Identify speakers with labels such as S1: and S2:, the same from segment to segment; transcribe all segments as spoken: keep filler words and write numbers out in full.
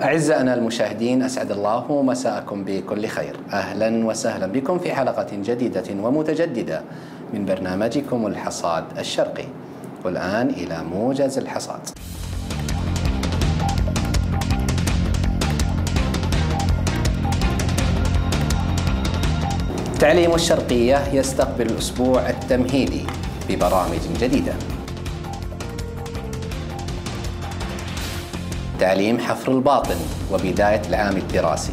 S1: أعزائنا المشاهدين، أسعد الله مساءكم بكل خير. أهلا وسهلا بكم في حلقة جديدة ومتجددة من برنامجكم الحصاد الشرقي. والآن إلى موجز الحصاد. تعليم الشرقية يستقبل الأسبوع التمهيدي ببرامج جديدة. تعليم حفر الباطن وبداية العام الدراسي.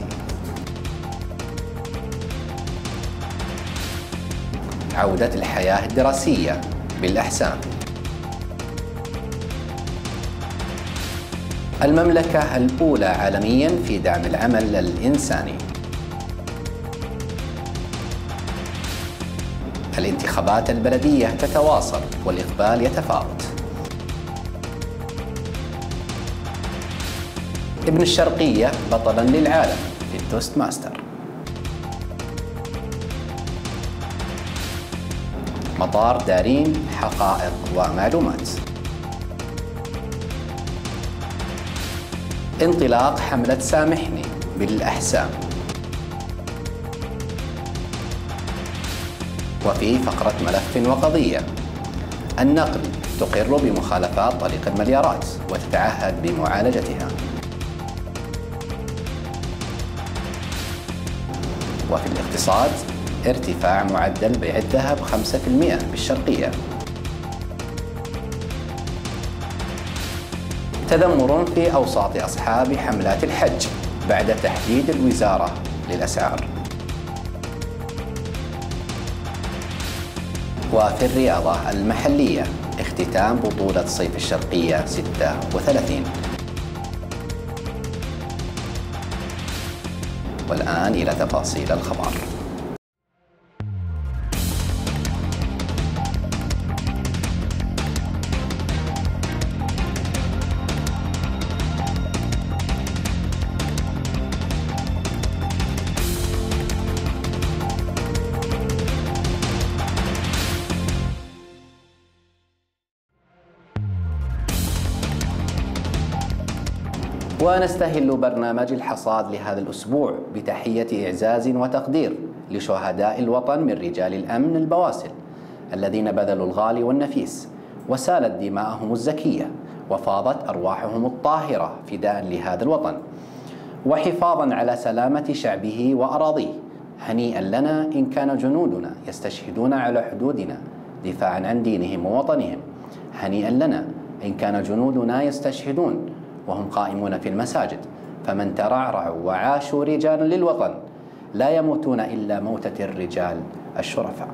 S1: عودة الحياة الدراسية بالأحسام. المملكة الأولى عالمياً في دعم العمل الإنساني. الانتخابات البلدية تتواصل والإقبال يتفاوت. ابن الشرقية بطلاً للعالم في التوست ماستر. مطار دارين حقائق ومعلومات. انطلاق حملة سامحني بالأحسام. وفي فقرة ملف وقضية، النقل تقر بمخالفات طريق المليارات وتتعهد بمعالجتها. وفي الاقتصاد، ارتفاع معدل بيع الذهب خمسة بالمئة بالشرقية. تذمر في أوساط أصحاب حملات الحج بعد تحديد الوزارة للأسعار. وفي الرياضة المحلية، اختتام بطولة صيف الشرقية ستة وثلاثين. والآن إلى تفاصيل الخبر. ونستهل برنامج الحصاد لهذا الأسبوع بتحية إعزاز وتقدير لشهداء الوطن من رجال الأمن البواسل الذين بذلوا الغالي والنفيس وسالت دماءهم الزكية وفاضت أرواحهم الطاهرة فداء لهذا الوطن وحفاظا على سلامة شعبه وأراضيه. هنيئا لنا إن كان جنودنا يستشهدون على حدودنا دفاعا عن دينهم ووطنهم. هنيئا لنا إن كان جنودنا يستشهدون وهم قائمون في المساجد، فمن ترعرعوا وعاشوا رجالا للوطن لا يموتون إلا موتة الرجال الشرفاء.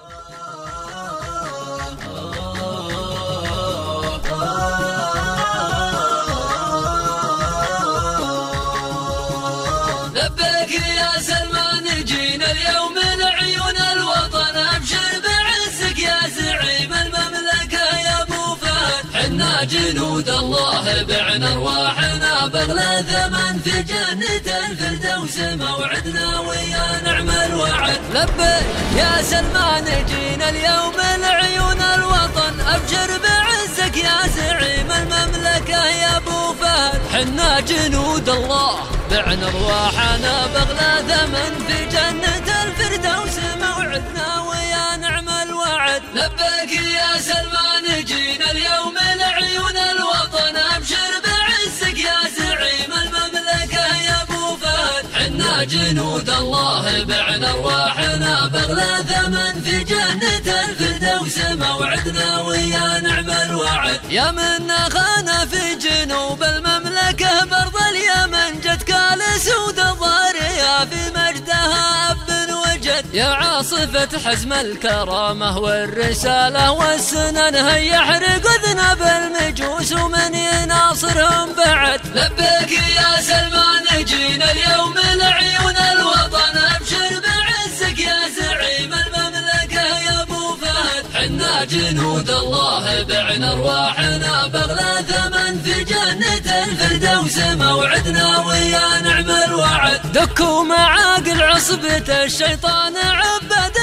S2: لبيك يا سلمان، جينا اليوم لعيون الوطن، ابشر بعزك يا زعيم المملكة يا ابو فهد. حنا جنود الله بعنا ارواحنا بغلى ثمن في جنة الفردوس موعدنا ويا نعم الوعد. لبيك يا سلمان، جينا اليوم لعيون الوطن، ابشر بعزك يا زعيم المملكة يا ابو فهد. حنا جنود الله بعنا ارواحنا بغلى ثمن في جنة الفردوس موعدنا ويا نعم الوعد. لبيك يا سلمان، جينا اليوم لعيون الوطن، ابشر بعزك يا زعيم المملكة يا ابو فهد. حنا جنود الله بعنا ارواحنا بغلى ثمن في جنة الفردوس موعدنا ويا نعم الوعد. يا من خانا في جنوب المملكة برض اليمن، جتك لسود الضارية في مجدها أب وجد. يا عاصفة حزم الكرامة والرسالة والسنن، هيا احرق ذنب المجوس ومن يناصرهم بعد. لبيك يا سلمان، جينا اليوم لعيون الوطن، ابشر بعزك يا زعيم المملكة يا ابو فهد. حنا جنود الله بعنا ارواحنا بغلى ثمن في جنة الفردوس موعدنا ويا نعم الوعد. دكوا معاقل عصبة الشيطان عبد الوثن،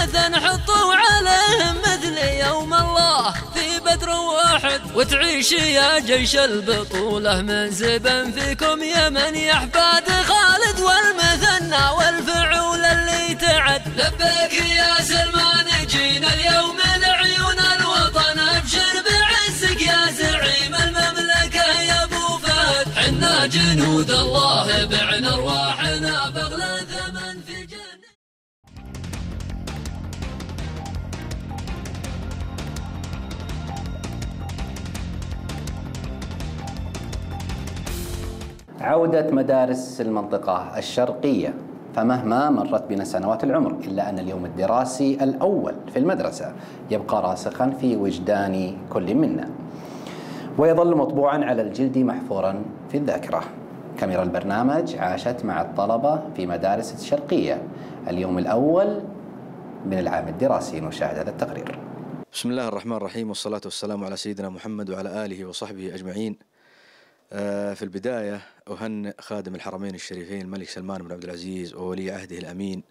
S2: ثلاثة حطوا عليهم مثل يوم الله في بدر واحد، وتعيش يا جيش البطولة منسبا فيكم يا من يحفاد خالد والمثنى والفعول اللي تعد. لبيك يا سلمان جينا اليوم لعيون الوطن، ابشر بعزك يا زعيم المملكة يا ابو فهد، حنا جنود الله بعنا ارواحنا بغلى ثمن في جنة.
S1: عودة مدارس المنطقة الشرقية، فمهما مرت بنا سنوات العمر إلا أن اليوم الدراسي الأول في المدرسة يبقى راسخا في وجدان كل منا، ويظل مطبوعا على الجلد محفورا في الذاكرة. كاميرا البرنامج عاشت مع الطلبة في مدارس الشرقية اليوم الأول من العام الدراسي. نشاهد هذا التقرير.
S3: بسم الله الرحمن الرحيم، والصلاة والسلام على سيدنا محمد وعلى آله وصحبه أجمعين. في البداية أهنئ خادم الحرمين الشريفين الملك سلمان بن عبد العزيز وولي عهده الأمين،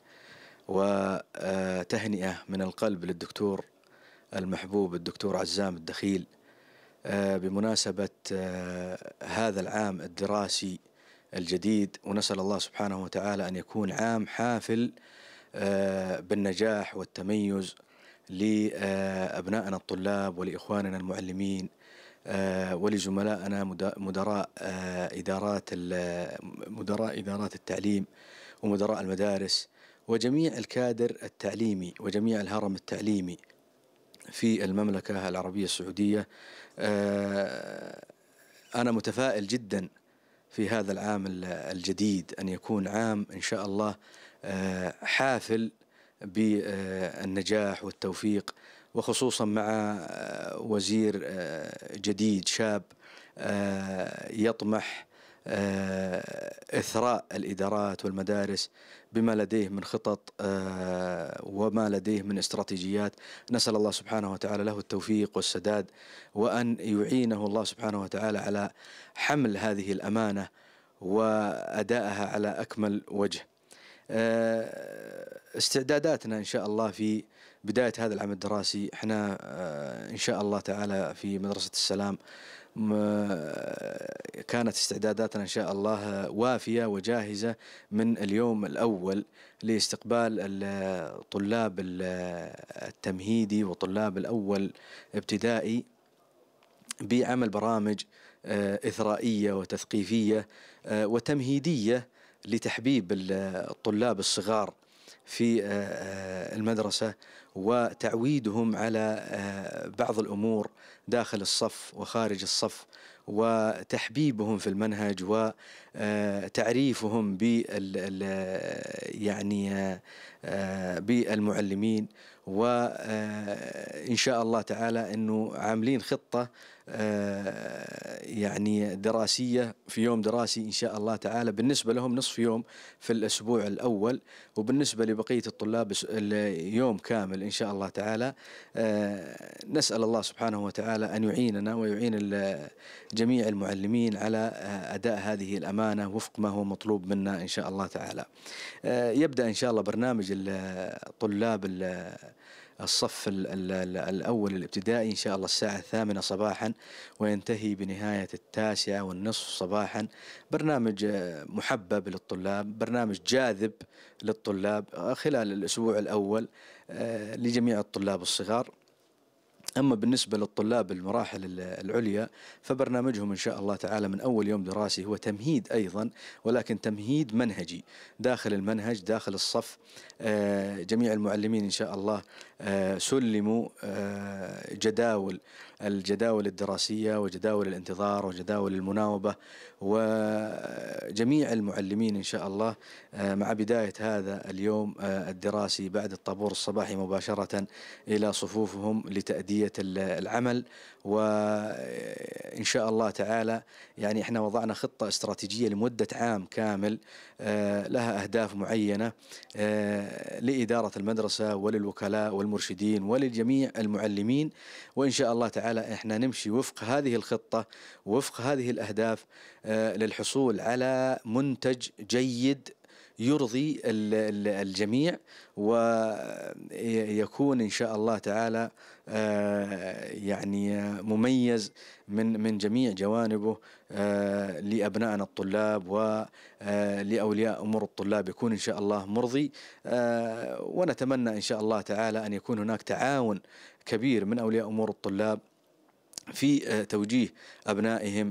S3: وتهنئة من القلب للدكتور المحبوب الدكتور عزام الدخيل بمناسبة هذا العام الدراسي الجديد، ونسأل الله سبحانه وتعالى أن يكون عام حافل بالنجاح والتميز لأبنائنا الطلاب ولإخواننا المعلمين ولزملائنا مدراء إدارات مدراء إدارات التعليم ومدراء المدارس وجميع الكادر التعليمي وجميع الهرم التعليمي في المملكة العربية السعودية. أنا متفائل جدا في هذا العام الجديد أن يكون عام إن شاء الله حافل بالنجاح والتوفيق، وخصوصا مع وزير جديد شاب يطمح إثراء الإدارات والمدارس بما لديه من خطط وما لديه من استراتيجيات. نسأل الله سبحانه وتعالى له التوفيق والسداد، وأن يعينه الله سبحانه وتعالى على حمل هذه الأمانة وأدائها على أكمل وجه. استعداداتنا إن شاء الله في بداية هذا العام الدراسي، احنا إن شاء الله تعالى في مدرسة السلام كانت استعداداتنا إن شاء الله وافية وجاهزة من اليوم الأول لاستقبال الطلاب التمهيدي وطلاب الأول ابتدائي بعمل برامج إثرائية وتثقيفية وتمهيدية لتحبيب الطلاب الصغار في المدرسة وتعويدهم على بعض الأمور داخل الصف وخارج الصف، وتحبيبهم في المنهج وتعريفهم بال يعني بالمعلمين. وإن شاء الله تعالى أنه عاملين خطة يعني دراسية في يوم دراسي إن شاء الله تعالى بالنسبة لهم نصف يوم في الأسبوع الأول، وبالنسبة لبقية الطلاب يوم كامل إن شاء الله تعالى. نسأل الله سبحانه وتعالى أن يعيننا ويعين جميع المعلمين على أداء هذه الأمانة وفق ما هو مطلوب منا إن شاء الله تعالى. يبدأ إن شاء الله برنامج الطلاب الصف الأول الابتدائي إن شاء الله الساعة الثامنة صباحا، وينتهي بنهاية التاسعة والنصف صباحا. برنامج محبب للطلاب، برنامج جاذب للطلاب خلال الأسبوع الأول لجميع الطلاب الصغار. أما بالنسبة للطلاب المراحل العليا فبرنامجهم إن شاء الله تعالى من أول يوم دراسي هو تمهيد أيضا، ولكن تمهيد منهجي داخل المنهج داخل الصف. جميع المعلمين إن شاء الله سلموا جداول الجداول الدراسية وجداول الانتظار وجداول المناوبة، وجميع المعلمين إن شاء الله مع بداية هذا اليوم الدراسي بعد الطابور الصباحي مباشرة إلى صفوفهم لتأدية العمل. وإن شاء الله تعالى يعني إحنا وضعنا خطة استراتيجية لمدة عام كامل لها أهداف معينة لإدارة المدرسة وللوكلاء والمرشدين ولجميع المعلمين، وإن شاء الله تعالى إحنا نمشي وفق هذه الخطة ووفق هذه الأهداف للحصول على منتج جيد يرضي الجميع، ويكون إن شاء الله تعالى يعني مميز من من جميع جوانبه لأبنائنا الطلاب ولأولياء أمور الطلاب، يكون إن شاء الله مرضي. ونتمنى إن شاء الله تعالى أن يكون هناك تعاون كبير من أولياء أمور الطلاب في توجيه أبنائهم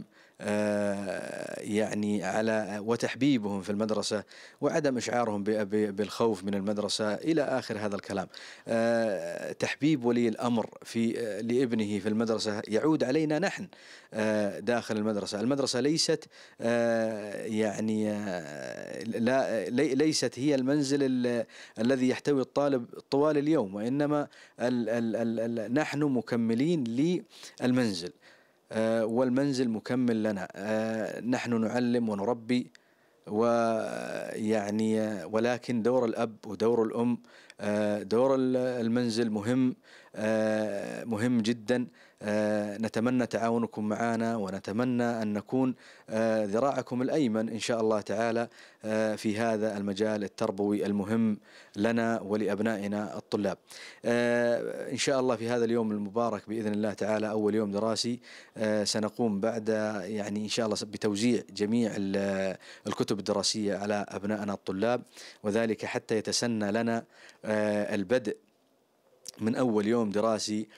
S3: يعني على وتحبيبهم في المدرسة وعدم إشعارهم بالخوف من المدرسة إلى آخر هذا الكلام. تحبيب ولي الأمر في لابنه في المدرسة يعود علينا نحن داخل المدرسة. المدرسة ليست يعني لا ليست هي المنزل الذي يحتوي الطالب طوال اليوم، وإنما ال ال ال نحن مكملين للمنزل، والمنزل مكمل لنا. نحن نعلم ونربي ويعني ولكن دور الأب ودور الأم، دور المنزل مهم مهم جدا. نتمنى تعاونكم معنا، ونتمنى أن نكون ذراعكم الأيمن إن شاء الله تعالى في هذا المجال التربوي المهم لنا ولأبنائنا الطلاب. إن شاء الله في هذا اليوم المبارك بإذن الله تعالى، أول يوم دراسي، سنقوم بعد يعني إن شاء الله بتوزيع جميع الكتب الدراسية على أبنائنا الطلاب، وذلك حتى يتسنى لنا البدء من أول يوم دراسي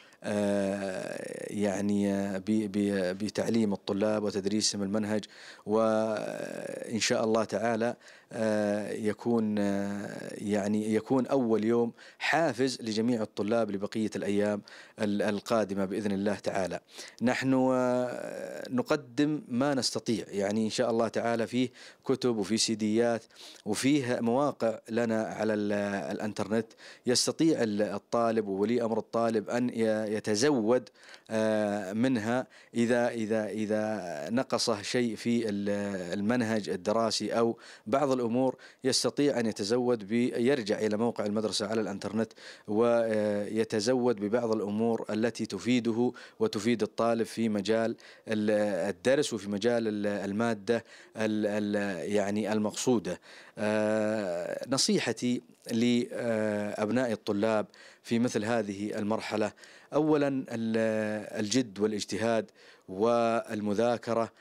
S3: يعني بتعليم الطلاب وتدريسهم المنهج، وإن شاء الله تعالى يكون يعني يكون أول يوم حافز لجميع الطلاب لبقية الأيام القادمة بإذن الله تعالى. نحن نقدم ما نستطيع، يعني إن شاء الله تعالى فيه كتب وفي سيديات وفيه مواقع لنا على الانترنت يستطيع الطالب وولي أمر الطالب أن يتزود منها إذا إذا إذا نقصه شيء في المنهج الدراسي أو بعض الأمور، يستطيع أن يتزود يرجع إلى موقع المدرسة على الانترنت ويتزود ببعض الأمور التي تفيده وتفيد الطالب في مجال الدرس وفي مجال المادة يعني المقصودة. نصيحتي لأبناء الطلاب في مثل هذه المرحلة: أولا الجد والاجتهاد والمذاكرة،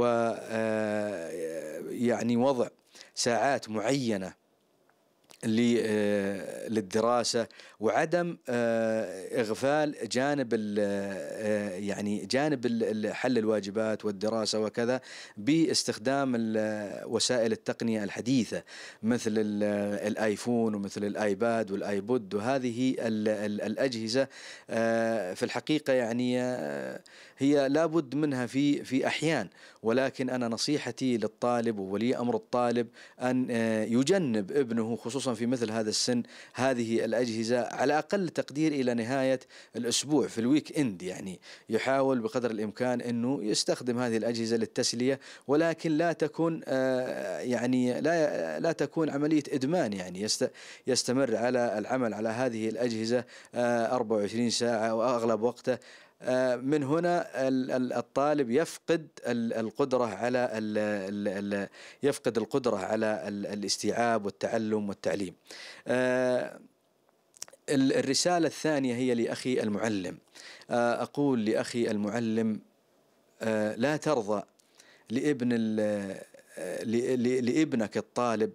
S3: ويعني وضع ساعات معينة للدراسة، وعدم إغفال جانب يعني جانب حل الواجبات والدراسة وكذا باستخدام وسائل التقنية الحديثة مثل الآيفون ومثل الآيباد والآيبود، وهذه الأجهزة في الحقيقة يعني هي لابد منها في في أحيان، ولكن أنا نصيحتي للطالب وولي أمر الطالب أن يجنب ابنه خصوصا في مثل هذا السن هذه الأجهزة على أقل تقدير إلى نهاية الأسبوع في الويك إند، يعني يحاول بقدر الإمكان أنه يستخدم هذه الأجهزة للتسلية، ولكن لا تكون يعني لا لا تكون عملية إدمان، يعني يستمر على العمل على هذه الأجهزة أربعة وعشرين ساعة وأغلب وقته. من هنا الطالب يفقد القدرة على يفقد القدرة على الاستيعاب والتعلم والتعليم. الرسالة الثانية هي لأخي المعلم. أقول لأخي المعلم: لا ترضى لابن لابنك الطالب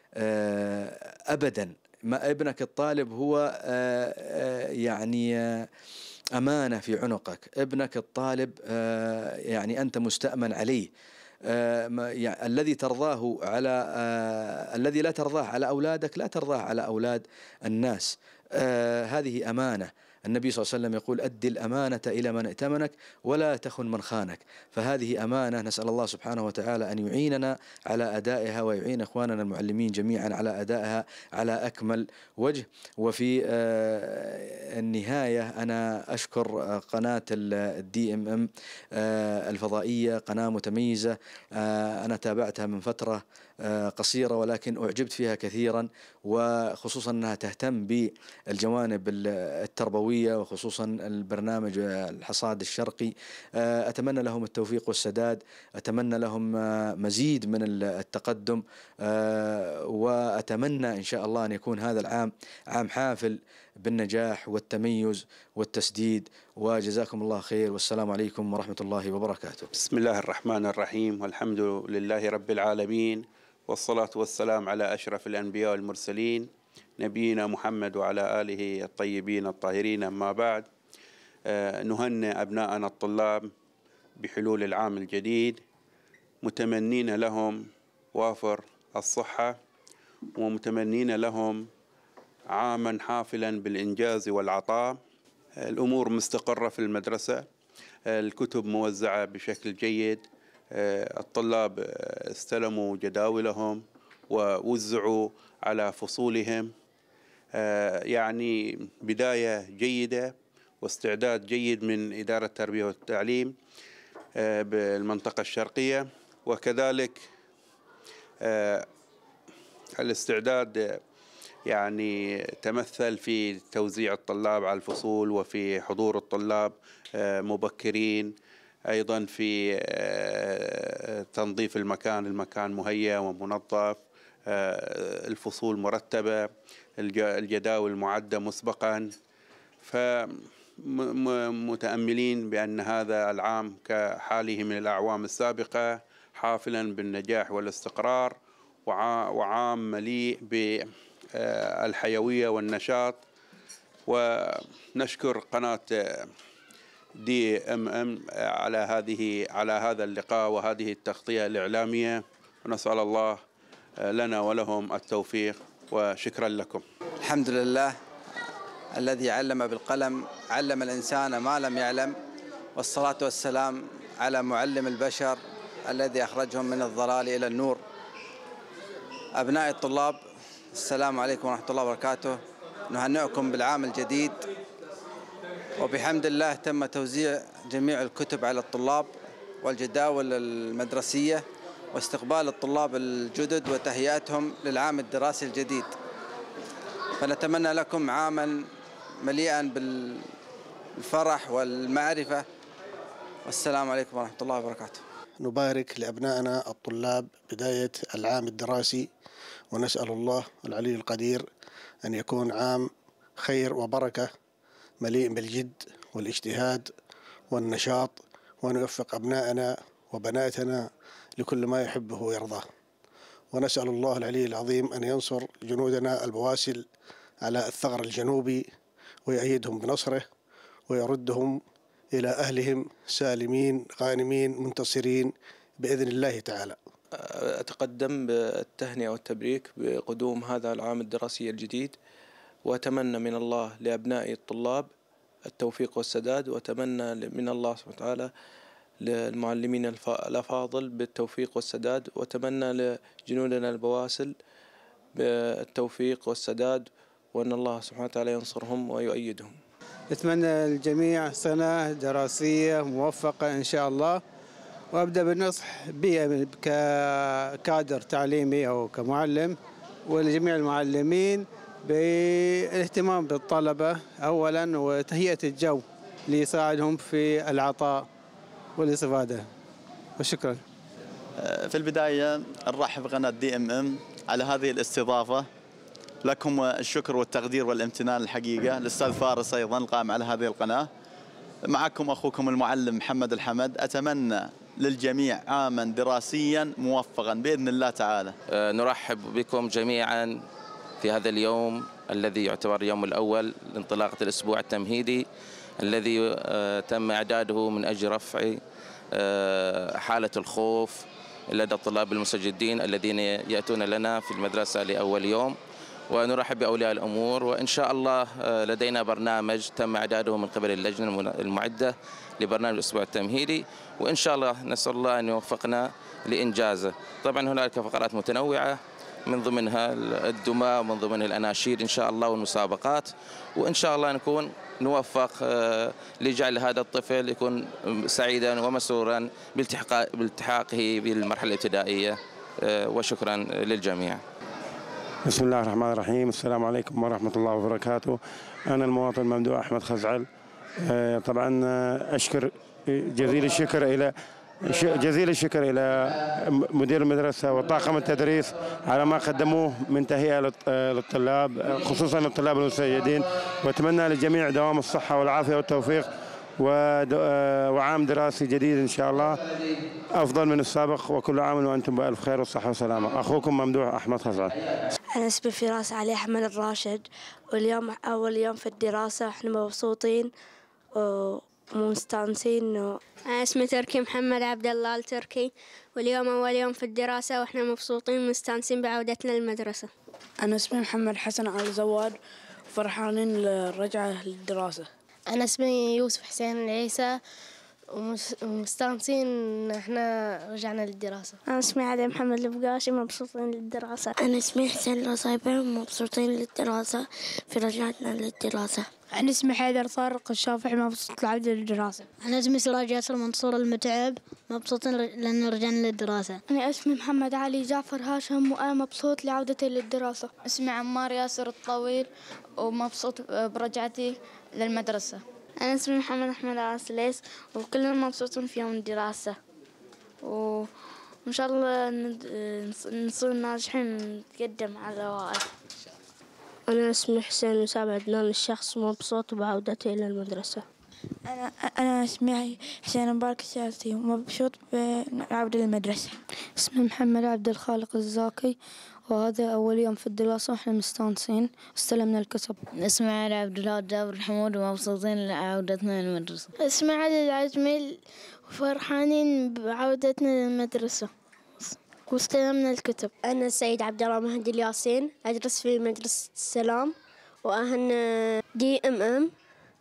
S3: أبدا. ما ابنك الطالب هو يعني أمانة في عنقك، ابنك الطالب يعني أنت مستأمن عليه. يعني الذي ترضاه على الذي لا ترضاه على أولادك لا ترضاه على أولاد الناس. هذه أمانة. النبي صلى الله عليه وسلم يقول: أدي الأمانة إلى من ائتمنك ولا تخن من خانك. فهذه أمانة، نسأل الله سبحانه وتعالى أن يعيننا على أدائها ويعين إخواننا المعلمين جميعا على أدائها على أكمل وجه. وفي النهاية أنا أشكر قناة الدي ام ام الفضائية، قناة متميزة، أنا تابعتها من فترة قصيرة ولكن أعجبت فيها كثيرا، وخصوصا أنها تهتم بالجوانب التربوية الحيوية، وخصوصا البرنامج الحصاد الشرقي. أتمنى لهم التوفيق والسداد، أتمنى لهم مزيد من التقدم، وأتمنى إن شاء الله أن يكون هذا العام عام حافل بالنجاح والتميز والتسديد. وجزاكم الله خير، والسلام عليكم ورحمة الله وبركاته.
S4: بسم الله الرحمن الرحيم، والحمد لله رب العالمين، والصلاة والسلام على أشرف الأنبياء والمرسلين نبينا محمد وعلى آله الطيبين الطاهرين. أما بعد، نهنئ أبناءنا الطلاب بحلول العام الجديد، متمنين لهم وافر الصحة، ومتمنين لهم عاما حافلا بالإنجاز والعطاء. الأمور مستقرة في المدرسة، الكتب موزعة بشكل جيد، الطلاب استلموا جداولهم ووزعوا على فصولهم، يعني بداية جيدة واستعداد جيد من إدارة التربية والتعليم بالمنطقة الشرقية. وكذلك الاستعداد يعني تمثل في توزيع الطلاب على الفصول، وفي حضور الطلاب مبكرين، أيضا في تنظيف المكان، المكان مهيأ ومنظف، الفصول مرتبة، الجداول معدة مسبقا. فمتأملين بأن هذا العام كحاله من الأعوام السابقة حافلا بالنجاح والاستقرار، وعام مليء بالحيوية والنشاط. ونشكر قناة دي ام ام على هذه على هذا اللقاء وهذه التغطية الإعلامية، ونسأل الله لنا ولهم التوفيق، وشكرا لكم.
S5: الحمد لله الذي علم بالقلم، علم الإنسان ما لم يعلم، والصلاة والسلام على معلم البشر الذي أخرجهم من الضلال إلى النور. أبناء الطلاب، السلام عليكم ورحمة الله وبركاته. نهنئكم بالعام الجديد، وبحمد الله تم توزيع جميع الكتب على الطلاب والجداول المدرسية، واستقبال الطلاب الجدد وتهيئتهم للعام الدراسي الجديد. فنتمنى لكم عاما مليئا بالفرح والمعرفة، والسلام عليكم ورحمة الله وبركاته.
S6: نبارك لأبنائنا الطلاب بداية العام الدراسي، ونسأل الله العلي القدير أن يكون عام خير وبركة مليء بالجد والاجتهاد والنشاط، وأن يوفق أبنائنا وبناتنا لكل ما يحبه ويرضاه. ونسأل الله العلي العظيم أن ينصر جنودنا البواسل على الثغر الجنوبي، ويأيدهم بنصره، ويردهم إلى أهلهم سالمين غانمين منتصرين بإذن الله تعالى.
S7: أتقدم بالتهنئة والتبريك بقدوم هذا العام الدراسي الجديد، وأتمنى من الله لأبناء الطلاب التوفيق والسداد، وأتمنى من الله سبحانه وتعالى للمعلمين الأفاضل بالتوفيق والسداد، وأتمنى لجنودنا البواسل بالتوفيق والسداد، وأن الله سبحانه وتعالى ينصرهم ويؤيدهم.
S8: أتمنى الجميع سنة دراسية موفقة إن شاء الله، وأبدأ بالنصح بي ككادر تعليمي أو كمعلم، ولجميع المعلمين بالاهتمام بالطلبة أولا، وتهيئة الجو ليساعدهم في العطاء والاستفادة. وشكرا.
S9: في البداية نرحب بقناة دي ام ام على هذه الاستضافة، لكم الشكر والتقدير والامتنان الحقيقة. الأستاذ فارس أيضا القائم على هذه القناة. معكم أخوكم المعلم محمد الحمد. أتمنى للجميع عاما دراسيا موفقا بإذن الله تعالى.
S10: نرحب بكم جميعا في هذا اليوم الذي يعتبر اليوم الأول لانطلاقة الأسبوع التمهيدي، الذي تم إعداده من أجل رفع حالة الخوف لدى الطلاب المستجدين الذين يأتون لنا في المدرسة لأول يوم. ونرحب بأولياء الأمور، وإن شاء الله لدينا برنامج تم إعداده من قبل اللجنة المعدة لبرنامج الأسبوع التمهيدي، وإن شاء الله نسأل الله أن يوفقنا لإنجازه. طبعا هنالك فقرات متنوعة، من ضمنها الدماء ومن ضمنها الأناشيد إن شاء الله والمسابقات، وإن شاء الله نكون نوفق لجعل هذا الطفل يكون سعيدا ومسرورا بالتحاقه بالمرحلة الابتدائية. وشكرا للجميع.
S11: بسم الله الرحمن الرحيم. السلام عليكم ورحمة الله وبركاته. أنا المواطن ممدوح أحمد خزعل. طبعا أشكر جزيل الشكر إلى جزيل الشكر إلى مدير المدرسة وطاقم التدريس على ما قدموه من تهيئة للطلاب، خصوصا الطلاب المستجدين، وأتمنى للجميع دوام الصحة والعافية والتوفيق وعام دراسي جديد إن شاء الله أفضل من السابق، وكل عام وأنتم بألف خير والصحة والسلامة. أخوكم ممدوح أحمد خزعل.
S12: أنا اسمي فراس علي أحمد الراشد، واليوم أول يوم في الدراسة، إحنا مبسوطين ومستانسين.
S13: أنا اسمي تركي محمد عبد الله التركي، واليوم أول يوم في الدراسة وإحنا مبسوطين ومستانسين بعودتنا للمدرسة.
S12: أنا اسمي محمد حسن آل زواد، وفرحانين للرجعة للدراسة.
S14: أنا اسمي يوسف حسين العيسى، ومستانسين إن إحنا رجعنا للدراسة.
S15: أنا اسمي علي محمد البقاشي، مبسوطين للدراسة.
S16: أنا اسمي حسين الصايبر، مبسوطين للدراسة في رجعتنا للدراسة.
S17: أنا اسمي حيدر طارق الشافعي، مبسوط العودة للدراسة.
S18: أنا اسمي سراج ياسر منصور المتعب، مبسوطين لأن رجعنا للدراسة.
S19: أنا اسمي محمد علي جعفر هاشم، وأنا مبسوط لعودتي للدراسة.
S20: اسمي عمار ياسر الطويل، ومبسوط برجعتي للمدرسة.
S21: أنا اسمي محمد أحمد عسليس، وكلنا مبسوطين في يوم الدراسة، وإن شاء الله نصير ناجحين ونتقدم على الأوائل.
S22: أنا اسمي حسين مساب عدنان الشخص، مبسوط بعودتي إلى المدرسة.
S23: أنا أنا اسمي حسين مبارك السياسي، ومبسوط بعودة للمدرسة.
S24: اسمي محمد عبد الخالق الزاكي، وهذا أول يوم في الدراسة وإحنا مستانسين واستلمنا الكتب.
S25: اسمي علي عبد الله جابر حمود، ومبسوطين لعودتنا للمدرسة.
S26: اسمي علي العجمي، وفرحانين بعودتنا للمدرسة واستلمنا الكتب.
S27: أنا السيد عبد الله مهدي الياسين، أدرس في مدرسة السلام، وأنا دي إم إم،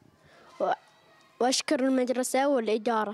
S27: وأشكر المدرسة والإدارة.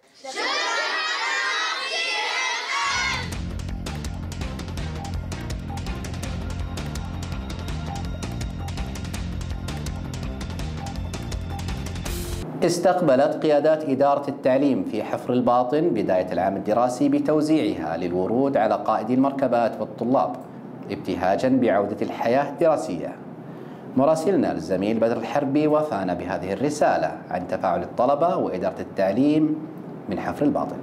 S1: استقبلت قيادات إدارة التعليم في حفر الباطن بداية العام الدراسي بتوزيعها للورود على قائدي المركبات والطلاب ابتهاجا بعودة الحياة الدراسية. مراسلنا الزميل بدر الحربي وفانا بهذه الرسالة عن تفاعل الطلبة وإدارة التعليم من حفر الباطن.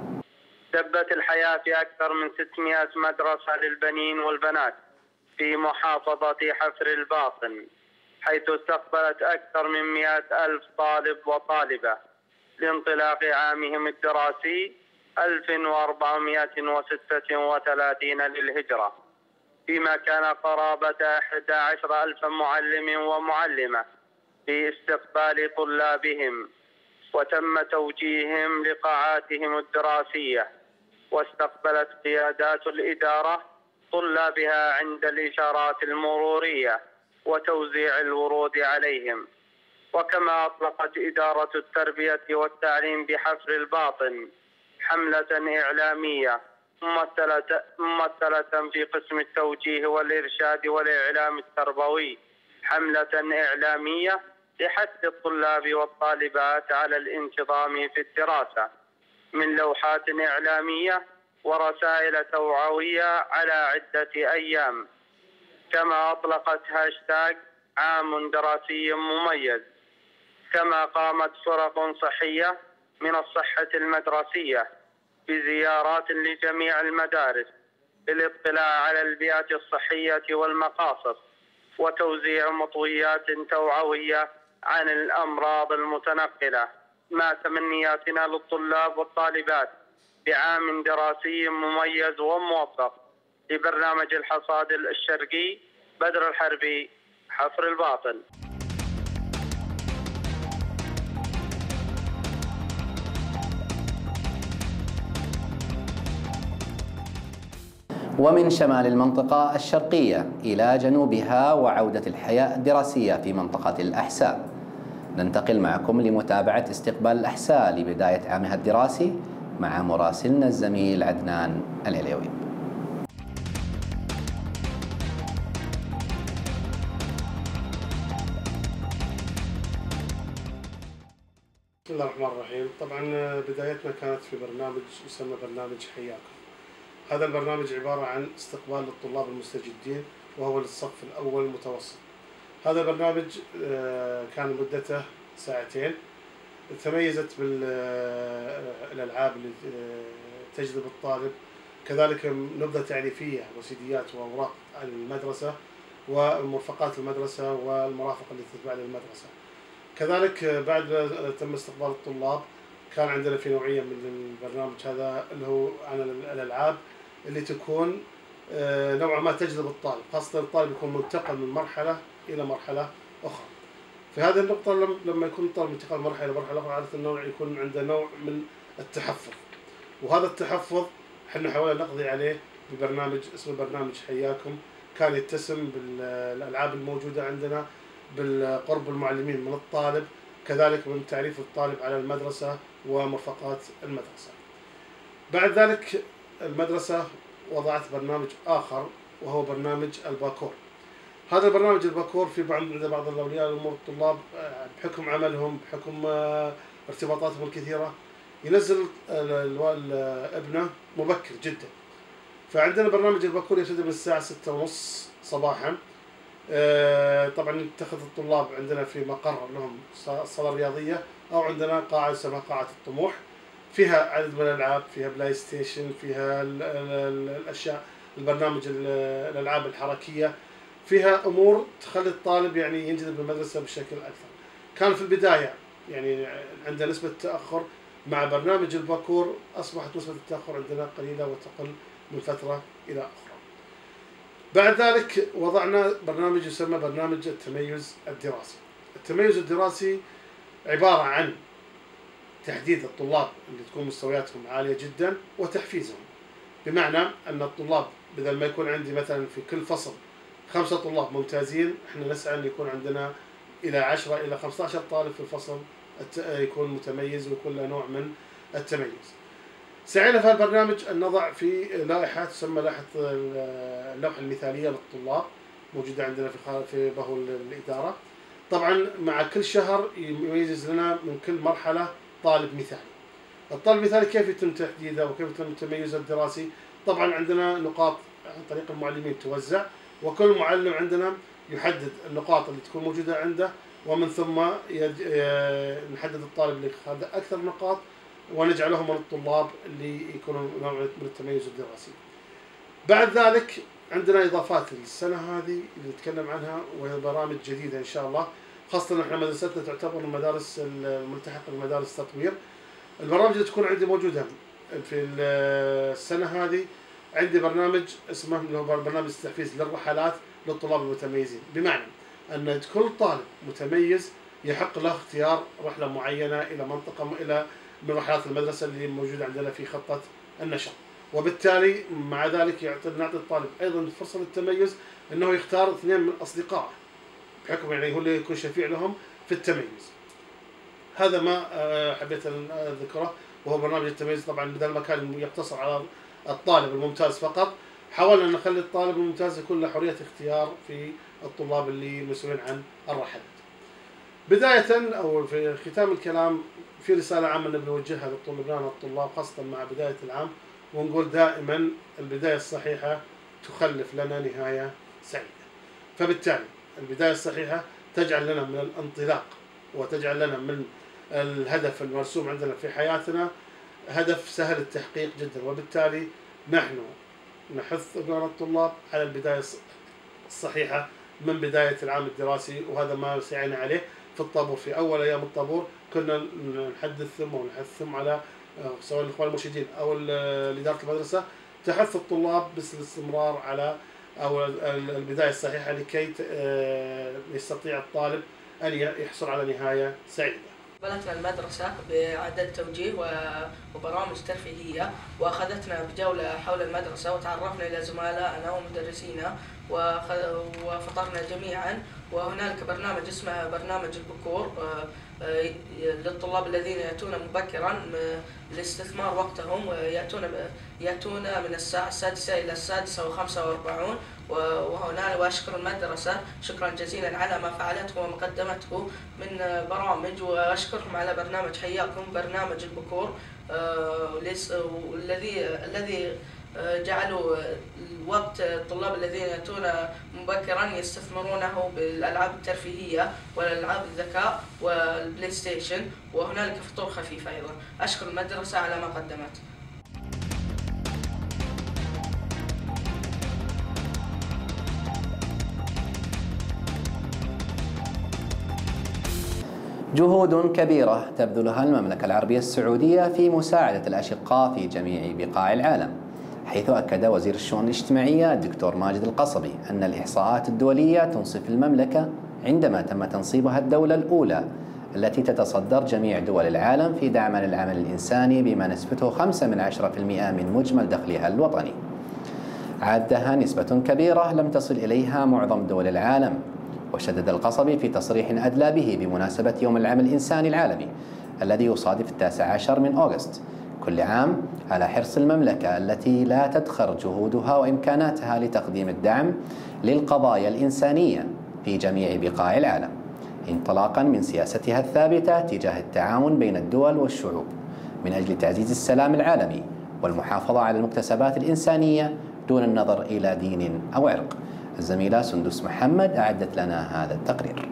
S28: دبت الحياة في أكثر من ستمائة مدرسة للبنين والبنات في محافظة حفر الباطن، حيث استقبلت أكثر من مئة ألف طالب وطالبة لانطلاق عامهم الدراسي ألف وأربعمائة وستة وثلاثين للهجرة، فيما كان قرابة أحد عشر ألف معلم ومعلمة في استقبال طلابهم، وتم توجيههم لقاعاتهم الدراسية. واستقبلت قيادات الإدارة طلابها عند الإشارات المرورية وتوزيع الورود عليهم. وكما أطلقت إدارة التربية والتعليم بحفر الباطن حملة إعلامية ممثلة ممثلة في قسم التوجيه والإرشاد والإعلام التربوي، حملة إعلامية لحث الطلاب والطالبات على الانتظام في الدراسة من لوحات إعلامية ورسائل توعوية على عدة أيام. كما أطلقت هاشتاج عام دراسي مميز. كما قامت فرق صحية من الصحة المدرسية بزيارات لجميع المدارس للاطلاع على البيئة الصحية والمقاصد وتوزيع مطويات توعوية عن الأمراض المتنقلة، مع تمنياتنا للطلاب والطالبات بعام دراسي مميز وموفق. لبرنامج الحصاد الشرقي، بدر الحربي، حفر الباطن.
S1: ومن شمال المنطقة الشرقية إلى جنوبها وعودة الحياة الدراسية في منطقة الأحساء، ننتقل معكم لمتابعة استقبال الأحساء لبداية عامها الدراسي مع مراسلنا الزميل عدنان العليوي.
S29: بسم الله الرحمن الرحيم. طبعا بدايتنا كانت في برنامج يسمى برنامج حياكم. هذا البرنامج عبارة عن استقبال للطلاب المستجدين وهو للصف الأول المتوسط. هذا البرنامج كان مدته ساعتين، تميزت بالألعاب اللي تجذب الطالب، كذلك نبذة تعريفية وسيديات وأوراق المدرسة ومرفقات المدرسة والمرافق اللي تتبع للمدرسة. كذلك بعد ما تم استقبال الطلاب كان عندنا في نوعية من البرنامج هذا اللي هو عن الألعاب اللي تكون نوعا ما تجذب الطالب، خاصة الطالب يكون منتقل من مرحلة إلى مرحلة أخرى. في هذه النقطة لما يكون الطالب منتقل من مرحلة إلى مرحلة أخرى عادة النوع يكون عنده نوع من التحفظ، وهذا التحفظ احنا حاولنا نقضي عليه ببرنامج اسمه برنامج حياكم، كان يتسم بالألعاب الموجودة عندنا، بالقرب المعلمين من الطالب، كذلك من تعريف الطالب على المدرسة ومرفقات المدرسة. بعد ذلك المدرسة وضعت برنامج آخر وهو برنامج الباكور. هذا البرنامج الباكور في بعض عند بعض الأولياء الأمور الطلاب بحكم عملهم بحكم ارتباطاتهم الكثيرة ينزل ابنه مبكر جدا، فعندنا برنامج الباكور يبتدئ من الساعة ستة ونص صباحا. طبعا يتخذ الطلاب عندنا في مقر لهم الصالة الرياضية أو عندنا قاعة اسمها قاعة الطموح، فيها عدد من الألعاب، فيها بلاي ستيشن، فيها الأشياء البرنامج الألعاب الحركية، فيها أمور تخلي الطالب يعني ينجذب بالمدرسة بشكل أكثر. كان في البداية يعني عندنا نسبة تأخر، مع برنامج الباكور أصبحت نسبة التأخر عندنا قليلة وتقل من فترة إلى أخرى. بعد ذلك وضعنا برنامج يسمى برنامج التميز الدراسي. التميز الدراسي عبارة عن تحديد الطلاب اللي تكون مستوياتهم عالية جدا وتحفيزهم، بمعنى أن الطلاب بدل ما يكون عندي مثلا في كل فصل خمسة طلاب ممتازين، احنا نسعى أن يكون عندنا إلى عشرة إلى خمسة عشر طالب في الفصل يكون متميز ويكون له نوع من التميز. سعينا في البرنامج أن نضع في لائحة تسمى لائحة اللوحة المثالية للطلاب، موجودة عندنا في في بهو الإدارة. طبعا مع كل شهر يميز لنا من كل مرحلة طالب مثالي. الطالب المثالي كيف يتم تحديده وكيف يتم تميزه الدراسي؟ طبعا عندنا نقاط عن طريق المعلمين توزع، وكل معلم عندنا يحدد النقاط اللي تكون موجودة عنده، ومن ثم نحدد الطالب اللي أخذ أكثر نقاط ونجعلهم من الطلاب اللي يكونوا نوع من التميز الدراسي. بعد ذلك عندنا إضافات السنة هذه اللي نتكلم عنها، وهي برامج جديدة إن شاء الله، خاصة إحنا مدرستنا تعتبر من المدارس الملتحقة بمدارس تطوير. البرامج اللي تكون عندي موجودة في السنة هذه، عندي برنامج اسمه اللي هو برنامج التحفيز للرحلات للطلاب المتميزين، بمعنى أن كل طالب متميز يحق له اختيار رحلة معينة إلى منطقة إلى من رحلات المدرسة اللي موجودة عندنا في خطة النشر، وبالتالي مع ذلك نعطي الطالب أيضا فرصة للتميز أنه يختار اثنين من أصدقائه بحكم يعني هو اللي يكون شفيع لهم في التميز. هذا ما حبيت أن أذكره، وهو برنامج التميز. طبعا بدل ما كان يقتصر على الطالب الممتاز فقط، حاولنا أن نخلي الطالب الممتاز يكون له حرية اختيار في الطلاب اللي مسؤولين عن الرحلات. بداية أو في ختام الكلام، في رسالة عامة نبي نوجهها للطلاب والطلاب خاصة مع بداية العام، ونقول دائما البداية الصحيحة تخلف لنا نهاية سعيدة. فبالتالي البداية الصحيحة تجعل لنا من الانطلاق وتجعل لنا من الهدف المرسوم عندنا في حياتنا هدف سهل التحقيق جدا، وبالتالي نحن نحث أبناء الطلاب على البداية الصحيحة من بداية العام الدراسي، وهذا ما سعينا عليه في الطابور. في أول أيام الطابور كنا نحدثهم ونحثهم على سواء الإخوان المرشدين أو إدارة المدرسة تحث الطلاب بالاستمرار على أو البداية الصحيحة لكي يستطيع الطالب أن يحصل على نهاية سعيدة.
S2: قبلتنا المدرسة بعدد توجيه وبرامج ترفيهية، وأخذتنا بجولة حول المدرسة وتعرفنا إلى زملائنا ومدرسينا وفطرنا جميعا. وهنالك برنامج اسمه برنامج البكور للطلاب الذين يأتون مبكرا لاستثمار وقتهم، ويأتون يأتون من الساعة السادسة إلى السادسة وخمسة وأربعون. وهنا وأشكر المدرسة شكرا جزيلا على ما فعلته وما قدمته من برامج، وأشكرهم على برنامج حياكم برنامج البكور الذي الذي جعلوا وقت الطلاب الذين يأتون مبكرا يستثمرونه بالألعاب الترفيهية والألعاب الذكاء والبلاي ستيشن، وهنالك فطور خفيف أيضا. أشكر المدرسة على ما قدمت.
S1: جهود كبيرة تبذلها المملكة العربية السعودية في مساعدة الأشقاء في جميع بقاع العالم، حيث أكد وزير الشؤون الاجتماعية الدكتور ماجد القصبي أن الإحصاءات الدولية تنصف المملكة عندما تم تنصيبها الدولة الأولى التي تتصدر جميع دول العالم في دعم العمل الإنساني بما نسبته خمسة من عشرة بالمئة من مجمل دخلها الوطني. عدها نسبة كبيرة لم تصل إليها معظم دول العالم. وشدد القصبي في تصريح أدلى به بمناسبة يوم العمل الإنساني العالمي الذي يصادف التاسع عشر من أغسطس كل عام على حرص المملكة التي لا تدخر جهودها وإمكاناتها لتقديم الدعم للقضايا الإنسانية في جميع بقاع العالم، انطلاقا من سياستها الثابتة تجاه التعاون بين الدول والشعوب من أجل تعزيز السلام العالمي والمحافظة على المكتسبات الإنسانية دون النظر إلى دين أو عرق. الزميلة سندس محمد أعدت لنا هذا التقرير.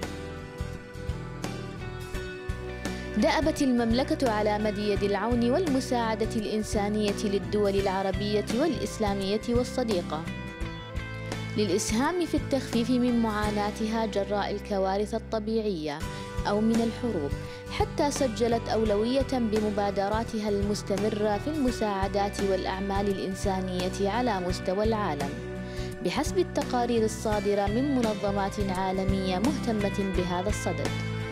S3: دأبت المملكة على مد يد العون والمساعدة الإنسانية للدول العربية والإسلامية والصديقة للإسهام في التخفيف من معاناتها جراء الكوارث الطبيعية أو من الحروب، حتى سجلت أولوية بمبادراتها المستمرة في المساعدات والأعمال الإنسانية على مستوى العالم بحسب التقارير الصادرة من منظمات عالمية مهتمة بهذا الصدد.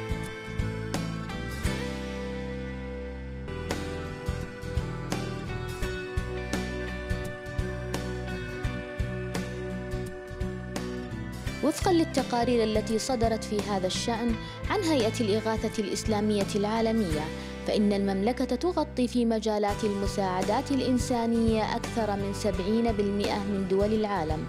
S3: وفقا للتقارير التي صدرت في هذا الشأن عن هيئة الإغاثة الإسلامية العالمية، فإن المملكة تغطي في مجالات المساعدات الإنسانية أكثر من سبعين بالمئة من دول العالم.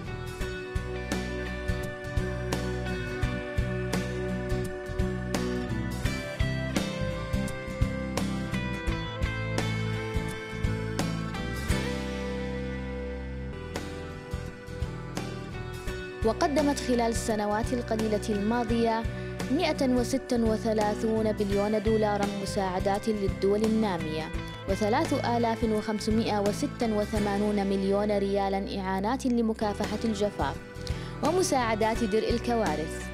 S3: وقدمت خلال السنوات القليلة الماضية مئة وستة وثلاثين بليون دولارا مساعدات للدول النامية وثلاثة آلاف وخمسمئة وستة وثمانين مليون ريالا إعانات لمكافحة الجفاف ومساعدات درء الكوارث.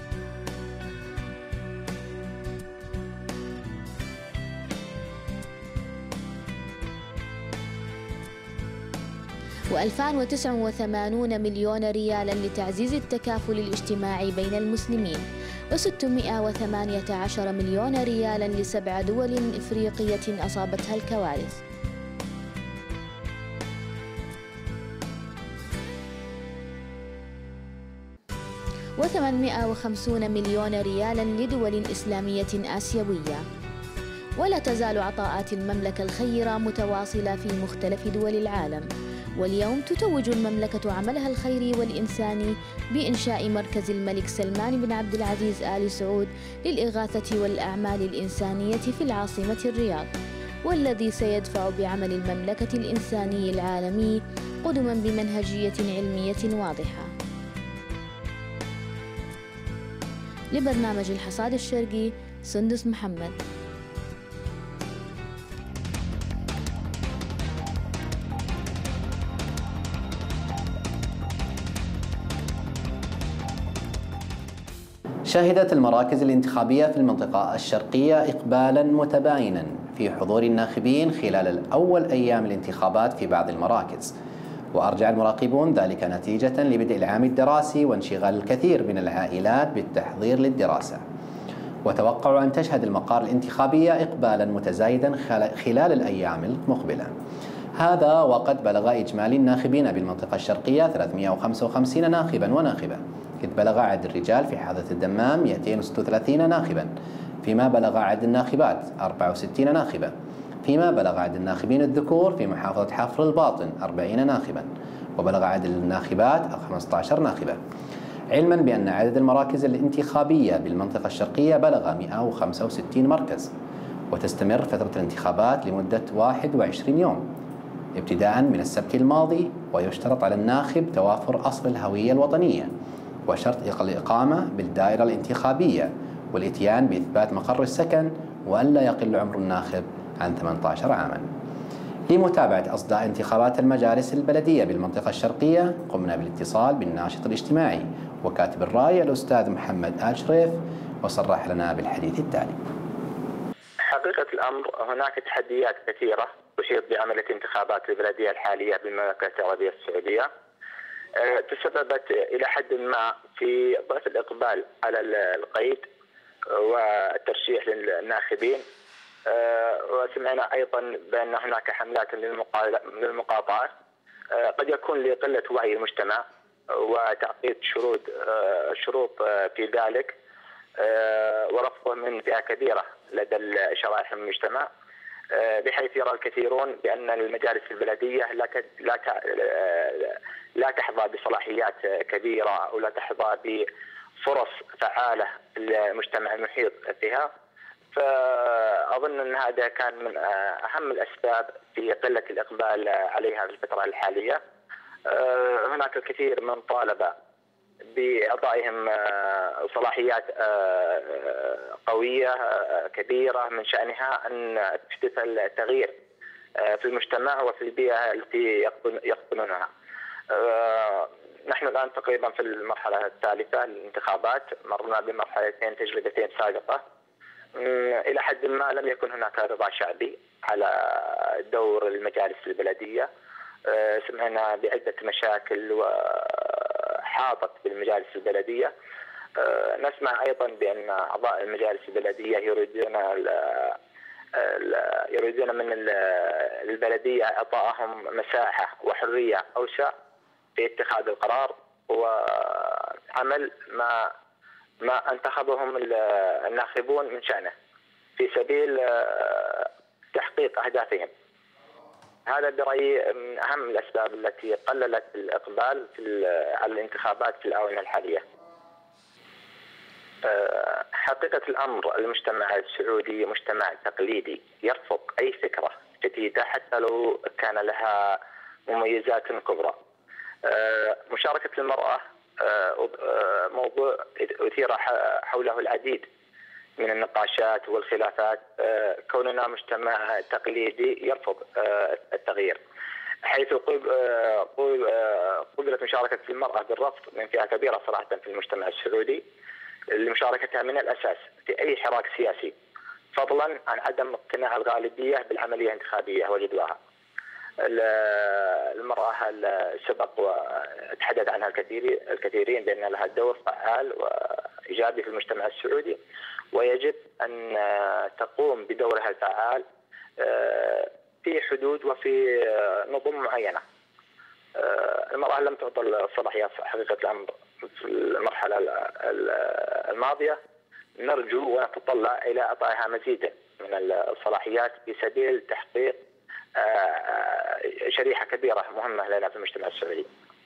S3: وألفان وتسعة وثمانين مليون ريالا لتعزيز التكافل الاجتماعي بين المسلمين، وستمئة وثمانية عشر مليون ريالا لسبع دول إفريقية أصابتها الكوارث. وثمانمئة وخمسين مليون ريالا لدول إسلامية آسيوية. ولا تزال عطاءات المملكة الخيرة متواصلة في مختلف دول العالم، واليوم تتوج المملكة عملها الخيري والإنساني بإنشاء مركز الملك سلمان بن عبد العزيز آل سعود للإغاثة والأعمال الإنسانية في العاصمة الرياض، والذي سيدفع بعمل المملكة الإنساني العالمي قدما بمنهجية علمية واضحة. لبرنامج الحصاد الشرقي، سندس محمد.
S1: شهدت المراكز الانتخابية في المنطقة الشرقية إقبالا متباينا في حضور الناخبين خلال الأول أيام الانتخابات في بعض المراكز، وأرجع المراقبون ذلك نتيجة لبدء العام الدراسي وانشغال الكثير من العائلات بالتحضير للدراسة. وتوقعوا أن تشهد المقار الانتخابية إقبالا متزايدا خلال الأيام المقبلة، هذا وقد بلغ إجمالي الناخبين بالمنطقة الشرقية ثلاثمئة وخمسة وخمسين ناخبا وناخبة، إذ بلغ عدد الرجال في حاضرة الدمام مئتين وستة وثلاثين ناخبا، فيما بلغ عدد الناخبات أربعة وستين ناخبة، فيما بلغ عدد الناخبين الذكور في محافظة حفر الباطن أربعين ناخبا، وبلغ عدد الناخبات خمسة عشر ناخبة، علما بأن عدد المراكز الانتخابية بالمنطقة الشرقية بلغ مئة وخمسة وستين مركز، وتستمر فترة الانتخابات لمدة واحد وعشرين يوم، ابتداء من السبت الماضي، ويشترط على الناخب توافر أصل الهوية الوطنية وشرط الإقامة بالدائرة الانتخابية والإتيان بإثبات مقر السكن، وألا يقل عمر الناخب عن ثمانية عشر عاما. لمتابعة أصداء انتخابات المجالس البلدية بالمنطقة الشرقية قمنا بالاتصال بالناشط الاجتماعي وكاتب الرأي الأستاذ محمد آل شريف، وصرح لنا بالحديث التالي.
S4: حقيقة الأمر هناك تحديات كثيرة تحيط بعملية انتخابات البلدية الحالية بالمملكة العربية السعودية، تسببت إلى حد ما في ضعف الإقبال على القيد والترشيح للناخبين، وسمعنا أيضا بأن هناك حملات للمقاطعة قد يكون لقلة وعي المجتمع وتعقيد شروط شروط في ذلك ورفضه من فئة كبيرة لدى شرائح المجتمع، بحيث يرى الكثيرون بأن المجالس البلدية لا لا لا تحظى بصلاحيات كبيرة أو لا تحظى بفرص فعالة للمجتمع المحيط بها. فأظن أن هذا كان من أهم الأسباب في قلة الإقبال عليها في الفترة الحالية. هناك الكثير من طالب بإعطائهم صلاحيات قوية كبيرة من شأنها أن تحدث التغيير في المجتمع وفي البيئة التي يقبلونها. نحن الآن تقريبا في المرحلة الثالثة للانتخابات، مرنا بمرحلتين تجربتين سابقة، إلى حد ما لم يكن هناك رضا شعبي على دور المجالس البلدية. سمعنا بعدة مشاكل وحاطت بالمجالس البلدية. نسمع أيضا بأن أعضاء المجالس البلدية يريدون يريدون من البلدية إعطائهم مساحة وحرية أوسع في اتخاذ القرار وعمل ما ما انتخبهم الناخبون من شأنه في سبيل تحقيق أهدافهم. هذا برأيي من أهم الأسباب التي قللت الإقبال على الانتخابات في الآونة الحالية. حقيقة الأمر المجتمع السعودي مجتمع تقليدي يرفض أي فكرة جديدة حتى لو كان لها مميزات كبرى. مشاركة المرأة موضوع أثير حوله العديد من النقاشات والخلافات، كوننا مجتمع تقليدي يرفض التغيير، حيث قبلت مشاركة المرأة بالرفض من فئة كبيرة صراحة في المجتمع السعودي لمشاركتها من الأساس في أي حراك سياسي، فضلا عن عدم اقتناع الغالبية بالعملية الانتخابية وجدواها. المرأة سبق وتحدث عنها الكثير الكثيرين بأن لها دور فعال وإيجابي في المجتمع السعودي، ويجب أن تقوم بدورها الفعال في حدود وفي نظم معينة. المرأة لم تعطى الصلاحيات حقيقة الأمر في المرحلة الماضية، نرجو ونتطلع إلى إعطائها مزيدا من الصلاحيات في سبيل تحقيق شريحة كبيرة مهمة لنا في المجتمع السعودي.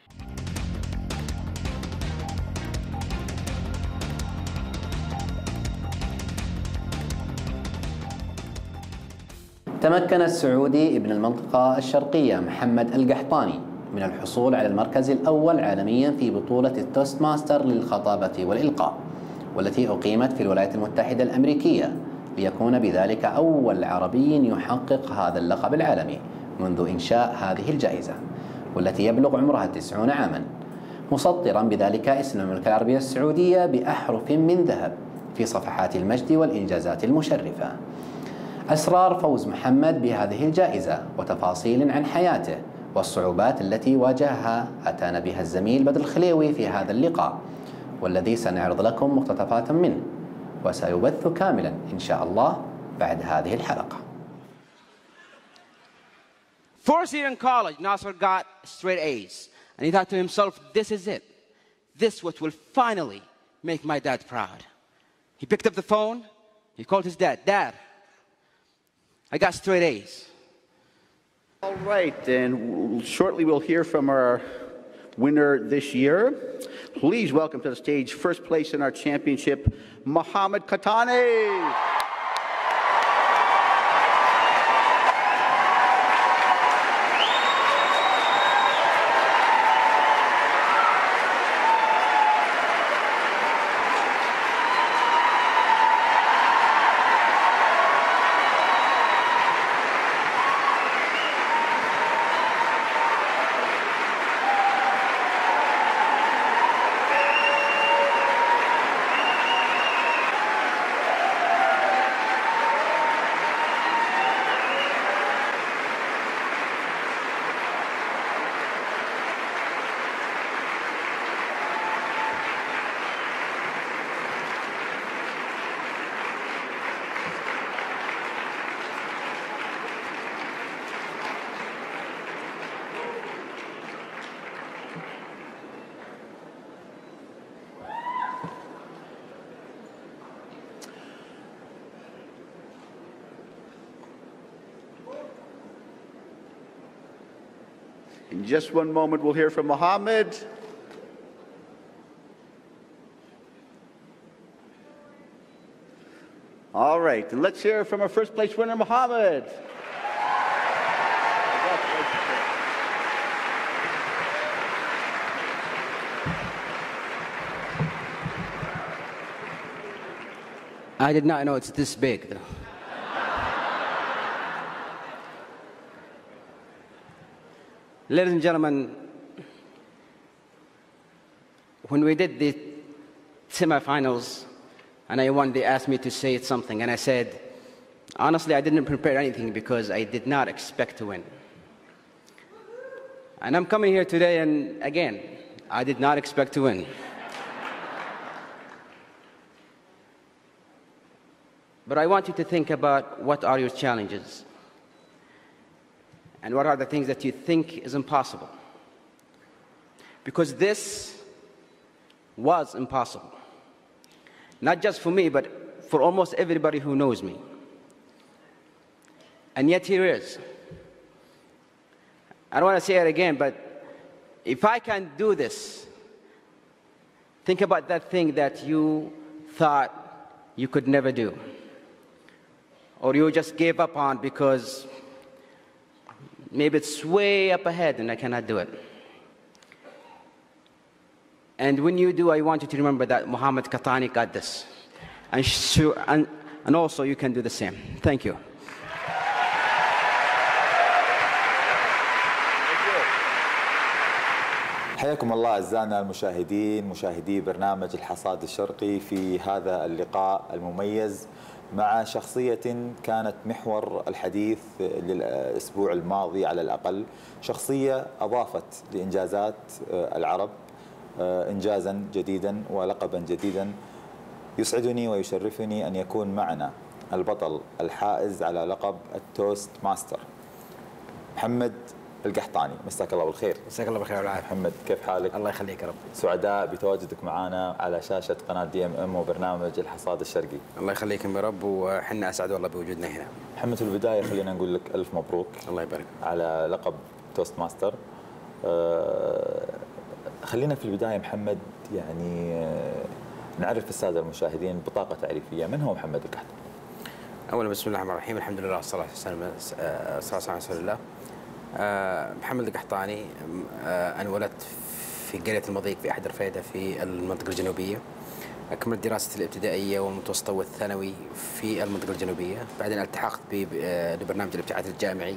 S1: تمكن السعودي ابن المنطقة الشرقية محمد القحطاني من الحصول على المركز الأول عالميا في بطولة التوست ماستر للخطابة والإلقاء، والتي أقيمت في الولايات المتحدة الأمريكية، ليكون بذلك أول عربي يحقق هذا اللقب العالمي منذ إنشاء هذه الجائزة، والتي يبلغ عمرها تسعون عاما، مسطرا بذلك اسم المملكة العربية السعودية بأحرف من ذهب في صفحات المجد والإنجازات المشرفة. أسرار فوز محمد بهذه الجائزة وتفاصيل عن حياته والصعوبات التي واجهها أتانا بها الزميل بدر الخليوي في هذا اللقاء، والذي سنعرض لكم مقتطفات منه وسيبث كاملا إن شاء الله بعد هذه الحلقة.
S5: First year in college, Nasser got straight A's, and he thought to himself, this is it. This what will finally make my dad proud. He picked up the phone, he called his dad. Dad, I got straight A's.
S6: All right, and shortly we'll hear from our winner this year. Please welcome to the stage, first place in our championship, Mohammed Katani. Uh, In just one moment, we'll hear from Mohammed. All right, let's hear from our first place winner, Mohammed.
S5: I did not know it's this big, though. Ladies and gentlemen, when we did the semifinals and I won, they asked me to say something, and I said, honestly, I didn't prepare anything because I did not expect to win. And I'm coming here today, and again, I did not expect to win. But I want you to think about what are your challenges and what are the things that you think is impossible. Because this was impossible. Not just for me, but for almost everybody who knows me. And yet here it is. I don't want to say it again, but if I can do this, think about that thing that you thought you could never do, or you just gave up on because maybe it's way up ahead and I cannot do it. And when you do, I want you to remember that Mohammed Katani got this. And, sure, and, and also you can do the same. Thank you.
S7: حياكم الله أعزائنا المشاهدين، مشاهدي برنامج الحصاد الشرقي في هذا اللقاء المميز مع شخصية كانت محور الحديث للأسبوع الماضي على الأقل، شخصية أضافت لإنجازات العرب إنجازا جديدا ولقبا جديدا. يسعدني ويشرفني أن يكون معنا البطل الحائز على لقب التوست ماستر محمد القحطاني. مساك الله بالخير.
S8: مساك الله بالخير والعافية.
S7: محمد كيف حالك؟
S8: الله يخليك يا رب.
S7: سعداء بتواجدك معنا على شاشة قناة دي ام ام وبرنامج الحصاد الشرقي.
S8: الله يخليكم يا رب، وحنا اسعد والله بوجودنا هنا.
S7: محمد في البداية خلينا نقول لك ألف مبروك.
S8: الله يبارك.
S7: على لقب توست ماستر. أه خلينا في البداية محمد يعني أه نعرف السادة المشاهدين بطاقة تعريفية، من هو محمد القحطاني؟
S8: أولا بسم الله الرحمن الرحيم، الحمد لله والصلاة والسلام على رسول الله. أه محمد القحطاني، أه أنا ولدت في قرية المضيق في أحد رفيدة في المنطقة الجنوبية. أكملت دراستي الابتدائية والمتوسطة والثانوي في المنطقة الجنوبية، بعدين التحقت ببرنامج الابتعاث الجامعي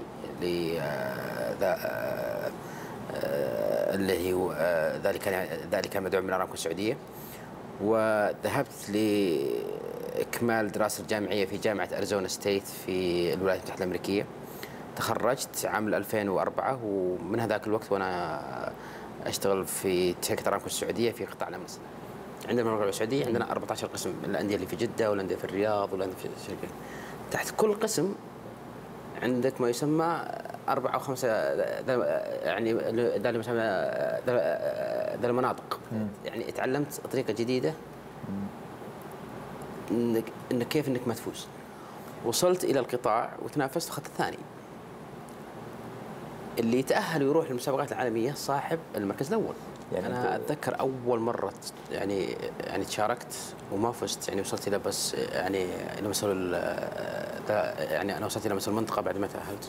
S8: اللي هو ذلك ذلك كان مدعوم من أرامكو السعودية، وذهبت لإكمال دراسة الجامعية في جامعة أريزونا ستيت في الولايات المتحدة الأمريكية. تخرجت عام ألفين وأربعة، ومن هذاك الوقت وأنا أشتغل في شركة أرامكو السعودية في قطاع الأمن. عندنا المملكة العربية السعودية عندنا أربعة عشر قسم، الأندية اللي في جدة والأندية في الرياض والأندية في الشركة. تحت كل قسم عندك ما يسمى أربعة أو خمسة يعني ذا المناطق. يعني تعلمت طريقة جديدة إنك إنك كيف إنك ما تفوز. وصلت إلى القطاع وتنافست وأخذت الثاني. اللي يتأهل ويروح للمسابقات العالمية صاحب المركز الأول. يعني أنا أتذكر أول مرة يعني يعني تشاركت وما فزت، يعني وصلت إلى بس يعني إلى مسؤول يعني أنا وصلت إلى مسؤول المنطقة بعد ما تأهلت.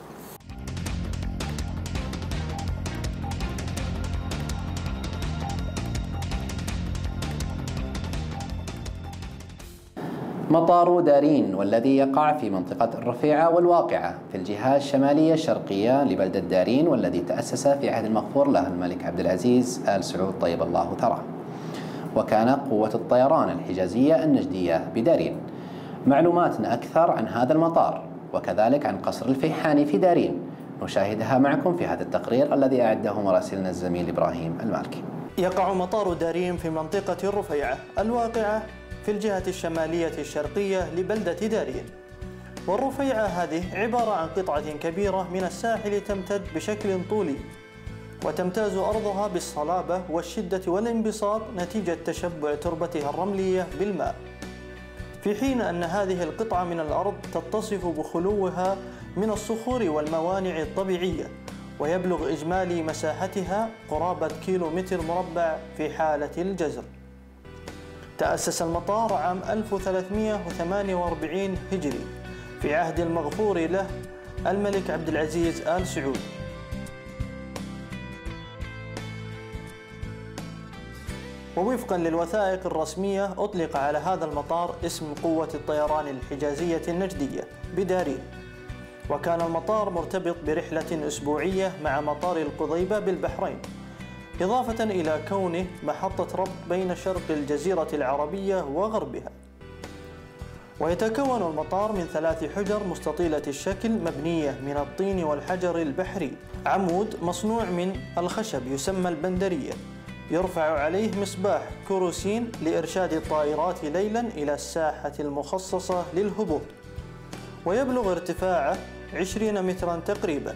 S1: مطار دارين، والذي يقع في منطقة الرفيعة والواقعة في الجهة الشمالية الشرقية لبلدة دارين، والذي تأسس في عهد المغفور له الملك عبد العزيز آل سعود طيب الله ثراه، وكان قوة الطيران الحجازية النجدية بدارين. معلوماتنا أكثر عن هذا المطار وكذلك عن قصر الفيحاني في دارين نشاهدها معكم في هذا التقرير الذي أعده مراسلنا الزميل إبراهيم المالكي.
S9: يقع مطار دارين في منطقة الرفيعة الواقعة في الجهة الشمالية الشرقية لبلدة دارين. والرفيعة هذه عبارة عن قطعة كبيرة من الساحل تمتد بشكل طولي، وتمتاز أرضها بالصلابة والشدة والانبساط نتيجة تشبع تربتها الرملية بالماء، في حين أن هذه القطعة من الأرض تتصف بخلوها من الصخور والموانع الطبيعية، ويبلغ إجمالي مساحتها قرابة كيلو متر مربع في حالة الجزر. تأسس المطار عام ألف وثلاثمئة وثمانية وأربعين هجري في عهد المغفور له الملك عبد العزيز آل سعود. ووفقا للوثائق الرسمية أطلق على هذا المطار اسم قوة الطيران الحجازية النجدية بدارين، وكان المطار مرتبط برحلة أسبوعية مع مطار القضيبة بالبحرين، إضافة إلى كونه محطة ربط بين شرق الجزيرة العربية وغربها. ويتكون المطار من ثلاث حجر مستطيلة الشكل مبنية من الطين والحجر البحري، عمود مصنوع من الخشب يسمى البندرية يرفع عليه مصباح كروسين لإرشاد الطائرات ليلا إلى الساحة المخصصة للهبوط، ويبلغ ارتفاعه عشرين مترا تقريبا.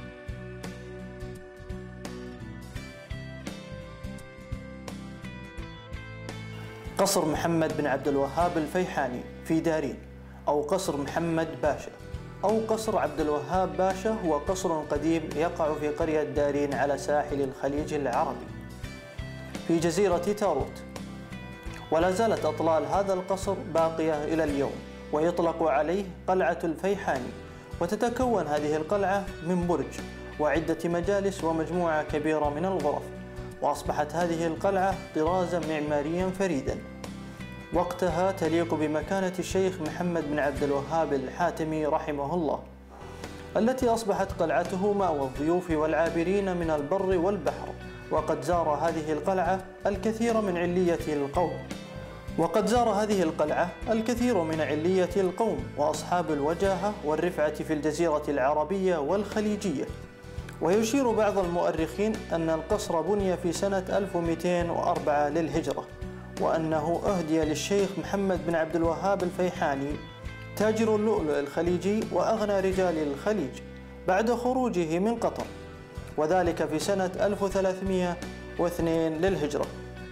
S9: قصر محمد بن عبد الوهاب الفيحاني في دارين، أو قصر محمد باشا، أو قصر عبد الوهاب باشا، هو قصر قديم يقع في قرية دارين على ساحل الخليج العربي في جزيرة تاروت، ولا زالت أطلال هذا القصر باقية إلى اليوم، ويطلق عليه قلعة الفيحاني. وتتكون هذه القلعة من برج وعدة مجالس ومجموعة كبيرة من الغرف، وأصبحت هذه القلعة طرازا معماريا فريدا وقتها تليق بمكانة الشيخ محمد بن عبد الوهاب الحاتمي رحمه الله، التي أصبحت قلعته مأوى الضيوف والعابرين من البر والبحر. وقد زار هذه القلعة الكثير من علية القوم وقد زار هذه القلعة الكثير من علية القوم وأصحاب الوجاهة والرفعة في الجزيرة العربية والخليجية. ويشير بعض المؤرخين أن القصر بني في سنة ألف ومئتين وأربعة للهجرة، وأنه أهدي للشيخ محمد بن عبد الوهاب الفيحاني تاجر اللؤلؤ الخليجي وأغنى رجال الخليج بعد خروجه من قطر، وذلك في سنة ألف وثلاثمئة واثنين للهجرة.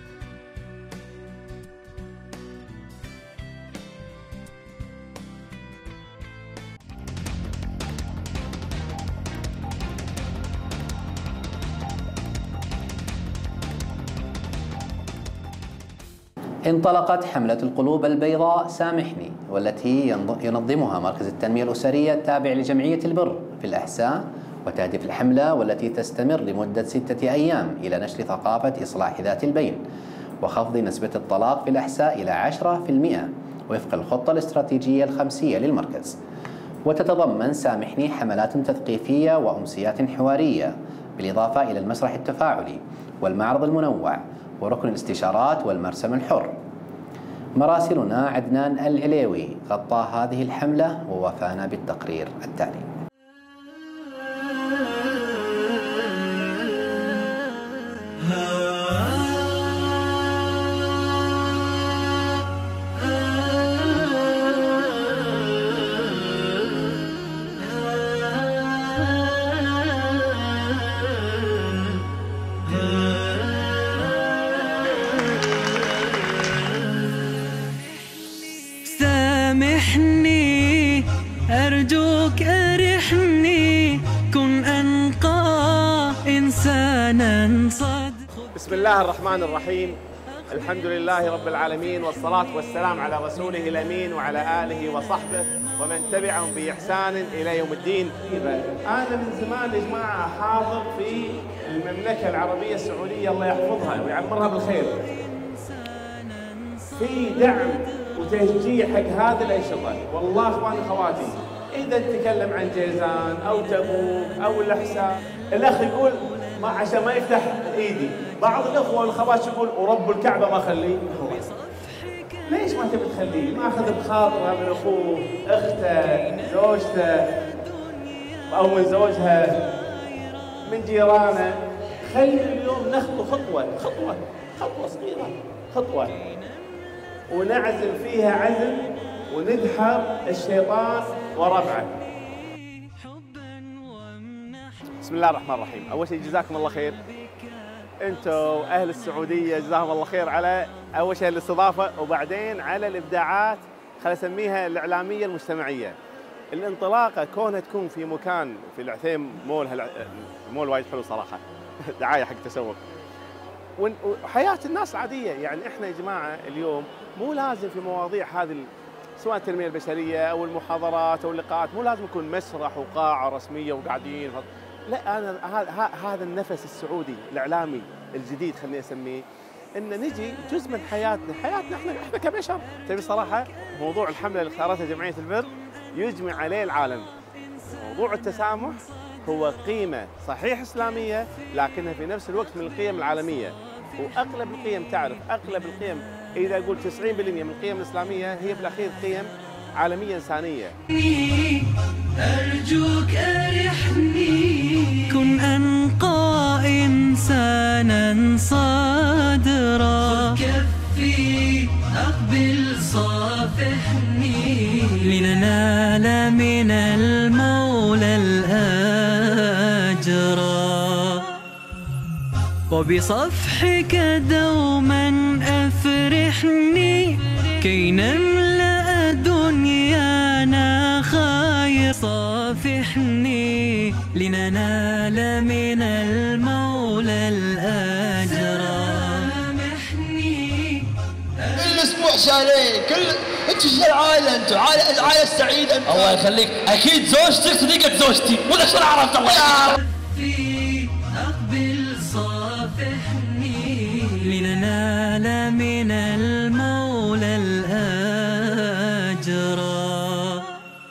S1: انطلقت حملة القلوب البيضاء سامحني، والتي ينظمها مركز التنمية الأسرية التابع لجمعية البر في الأحساء، وتهدف الحملة والتي تستمر لمدة ستة أيام إلى نشر ثقافة إصلاح ذات البين وخفض نسبة الطلاق في الأحساء إلى عشرة بالمئة وفق الخطة الاستراتيجية الخمسية للمركز. وتتضمن سامحني حملات تثقيفية وأمسيات حوارية، بالإضافة إلى المسرح التفاعلي والمعرض المنوع وركن الاستشارات والمرسم الحر. مراسلنا عدنان العليوي غطى هذه الحملة ووفانا بالتقرير التالي.
S10: سامحني أرجوك أرحني كن أنقى إنسانا صادق.
S11: بسم الله الرحمن الرحيم، الحمد لله رب العالمين، والصلاة والسلام على رسوله الأمين وعلى آله وصحبه ومن تبعهم بإحسان إلى يوم الدين. أنا من زمان يا جماعة حاضر في المملكة العربية السعودية الله يحفظها ويعمرها بالخير، في دعم وتشجيع حق هذه الأنشطة. والله اخواني اخواتي، اذا نتكلم عن جيزان او تبوك او الاحساء، الاخ يقول ما عشان ما يفتح ايدي، بعض الاخوه والاخوات يقول ورب الكعبه ما اخليه. ليش ما تبي تخليه؟ ماخذ بخاطره من اخوه، اخته، زوجته او من زوجها، من جيرانه. خلي اليوم نخطو خطوه خطوه خطوه صغيره، خطوه ونعزم فيها عزم وندحر الشيطان وربعه. بسم الله الرحمن الرحيم. اول شيء جزاكم الله خير انتم اهل السعوديه، جزاهم الله خير على اول شيء الاستضافه، وبعدين على الابداعات خلينا نسميها الاعلاميه المجتمعيه. الانطلاقه كونها تكون في مكان في العثيم مول، المول وايد حلو صراحه دعايه حق تسوق، وحياه الناس العاديه. يعني احنا يا جماعه اليوم مو لازم في مواضيع هذه سواء التنميه البشريه او المحاضرات او اللقاءات مو لازم يكون مسرح وقاعه رسميه وقاعدين، لا انا هذا النفس السعودي الاعلامي الجديد خليني اسميه، ان نجي جزء من حياتنا، حياتنا احنا احنا كبشر. تبي صراحه موضوع الحمله اللي اختارتها جمعيه البر يجمع عليه العالم. موضوع التسامح هو قيمه صحيح اسلاميه لكنها في نفس الوقت من القيم العالميه، واغلب القيم تعرف اغلب القيم اذا اقول تسعين بالمئة من القيم الاسلاميه هي بالاخير قيم عالميه انسانيه.
S10: أرجوك أرحني كن أنقى إنسانا صادرا، كفي أقبل صافحني لننال من المولى الأجرا، وبصفحك دوما أفرحني كي نملأ دنيانا خير، صافحني لننال من المولى الأجرا. سامحني
S12: الأسبوع شاليه كل انتوا ايش العائلة، انتوا عائلة العائلة السعيدة. الله يخليك، أكيد زوجتك صديقة زوجتي، ولا شلون عرفت الله يا
S10: أقبل صافحني لننال من المولى الأجرا،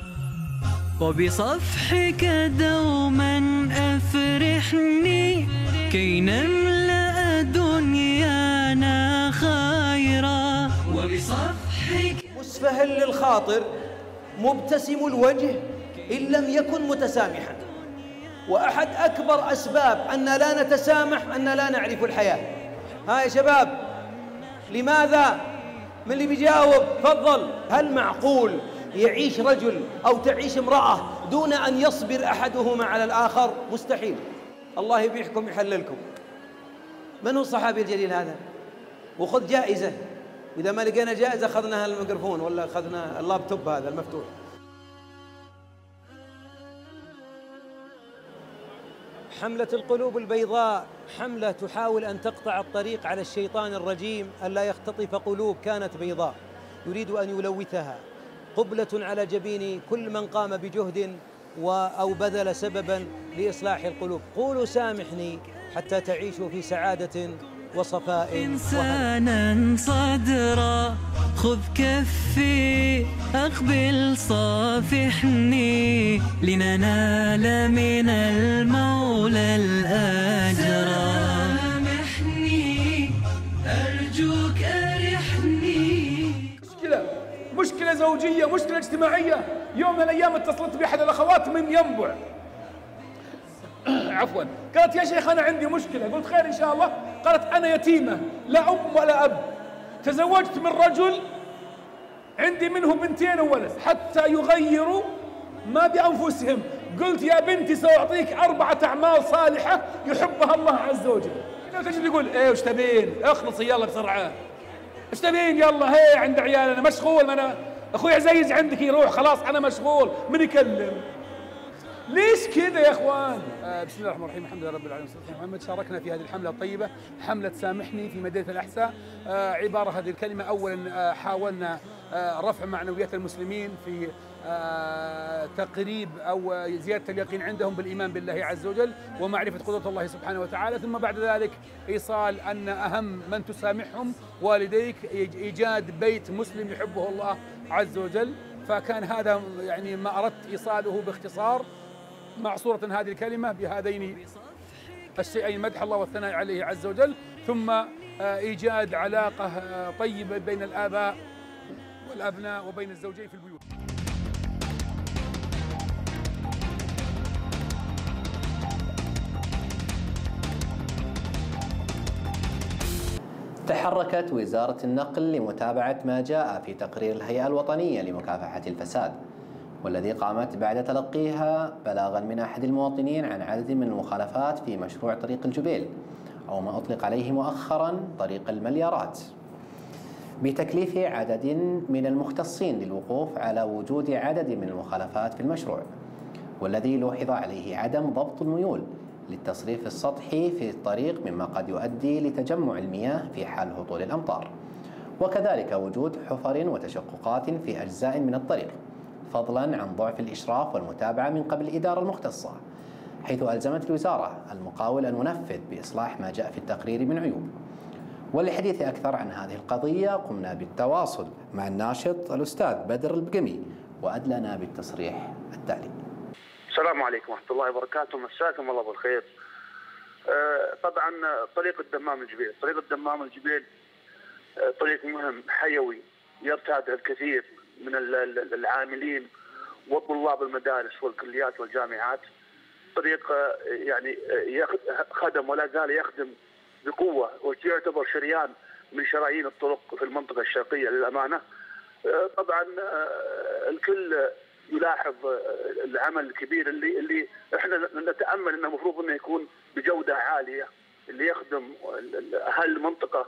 S10: وبصفحك دوما أفرحني كي نملأ دنيانا خيرا، وبصفحك
S13: مسفهل للخاطر مبتسم الوجه إن لم يكن متسامحا. وأحد أكبر أسباب أن لا نتسامح أن لا نعرف الحياة. ها يا شباب، لماذا؟ من اللي بيجاوب تفضل. هل معقول يعيش رجل أو تعيش امرأة دون أن يصبر أحدهما على الآخر؟ مستحيل. الله يبيحكم يحللكم. من هو الصحابي الجليل هذا؟ وخذ جائزة، إذا ما لقينا جائزة أخذناها الميكروفون ولا أخذنا اللابتوب هذا المفتوح. حملة القلوب البيضاء حملة تحاول أن تقطع الطريق على الشيطان الرجيم ألا يختطف قلوب كانت بيضاء، يريد أن يلوثها. قبلة على جبين كل من قام بجهد أو بذل سببا لإصلاح القلوب. قولوا سامحني حتى تعيشوا في سعادة وصفاء.
S10: إنسانا صدرا خذ كفي أقبل صافحني لننال من المولى الأجرا. سامحني أرجوك أرحني.
S14: مشكلة مشكلة زوجية، مشكلة اجتماعية. يوم من الأيام اتصلت بأحد الأخوات من ينبع عفوا، قالت يا شيخ أنا عندي مشكلة. قلت خير إن شاء الله. قالت أنا يتيمة لا أم ولا أب، تزوجت من رجل عندي منه بنتين وولد حتى يغيروا ما بأنفسهم. قلت يا بنتي سأعطيك أربعة أعمال صالحة يحبها الله عز وجل. تجي تقول إيه وش تبين؟ اخلصي يلا بسرعة. وش تبين يلا هي عند عيال أنا مشغول، ما أنا أخوي عزيز عندك يروح خلاص أنا مشغول، من يكلم؟ ليش كذا يا اخوان؟ آه بسم الله الرحمن الرحيم، الحمد لله رب العالمين والصلاه والسلام على محمد. شاركنا في هذه الحمله الطيبه، حمله سامحني في مدينه الاحساء. آه عباره هذه الكلمه اولا آه حاولنا آه رفع معنويات المسلمين في آه تقريب او زياده اليقين عندهم بالايمان بالله عز وجل ومعرفه قدره الله سبحانه وتعالى، ثم بعد ذلك ايصال ان اهم من تسامحهم والديك، ايجاد بيت مسلم يحبه الله عز وجل. فكان هذا يعني ما اردت ايصاله باختصار مع صورة هذه الكلمة بهذين الشيئين، مدح الله والثناء عليه عز وجل، ثم إيجاد علاقة طيبة بين الآباء والأبناء وبين الزوجين في البيوت.
S1: تحركت وزارة النقل لمتابعة ما جاء في تقرير الهيئة الوطنية لمكافحة الفساد، والذي قامت بعد تلقيها بلاغا من أحد المواطنين عن عدد من المخالفات في مشروع طريق الجبيل أو ما أطلق عليه مؤخرا طريق المليارات. بتكليف عدد من المختصين للوقوف على وجود عدد من المخالفات في المشروع، والذي لوحظ عليه عدم ضبط الميول للتصريف السطحي في الطريق، مما قد يؤدي لتجمع المياه في حال هطول الأمطار، وكذلك وجود حفر وتشققات في أجزاء من الطريق، فضلا عن ضعف الإشراف والمتابعة من قبل الإدارة المختصة، حيث ألزمت الوزارة المقاول أن ينفذ بإصلاح ما جاء في التقرير من عيوب. وللحديث أكثر عن هذه القضية قمنا بالتواصل مع الناشط الأستاذ بدر البقمي، وأدلنا بالتصريح التالي.
S15: السلام عليكم ورحمة الله وبركاته، مساكم الله بالخير. أه طبعا طريق الدمام الجبيل، طريق الدمام الجبيل أه طريق مهم حيوي يرتادها الكثير من العاملين وطلاب المدارس والكليات والجامعات. طريق أه يعني خدم ولا زال يخدم بقوة، ويعتبر شريان من شرايين الطرق في المنطقة الشرقية للأمانة. أه طبعا أه الكل يلاحظ العمل الكبير اللي اللي احنا نتامل انه المفروض انه يكون بجوده عاليه، اللي يخدم اهل المنطقه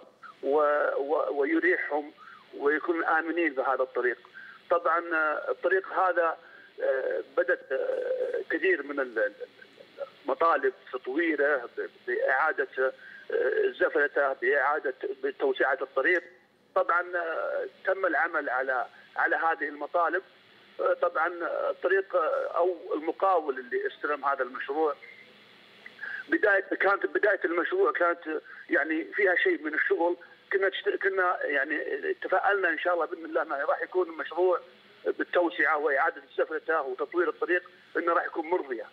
S15: ويريحهم ويكون امنين بهذا الطريق. طبعا الطريق هذا بدت كثير من المطالب تطويره، باعاده زفلته، باعاده بتوسعه الطريق. طبعا تم العمل على على هذه المطالب. طبعا الطريق او المقاول اللي استلم هذا المشروع، بدايه كانت بدايه المشروع كانت يعني فيها شيء من الشغل. كنا كنا يعني تفائلنا ان شاء الله باذن الله انه راح يكون المشروع بالتوسعه واعاده زفلته وتطوير الطريق انه راح يكون مرضيه.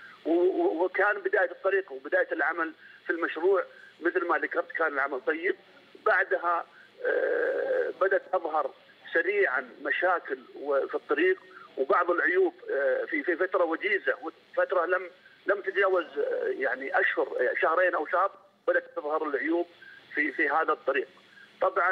S15: وكان بدايه الطريق وبدايه العمل في المشروع مثل ما ذكرت كان العمل طيب. بعدها بدات تظهر سريعا مشاكل في الطريق وبعض العيوب في في فتره وجيزه، فتره لم لم تتجاوز يعني اشهر، شهرين او شهر، بدات تظهر العيوب في في هذا الطريق. طبعا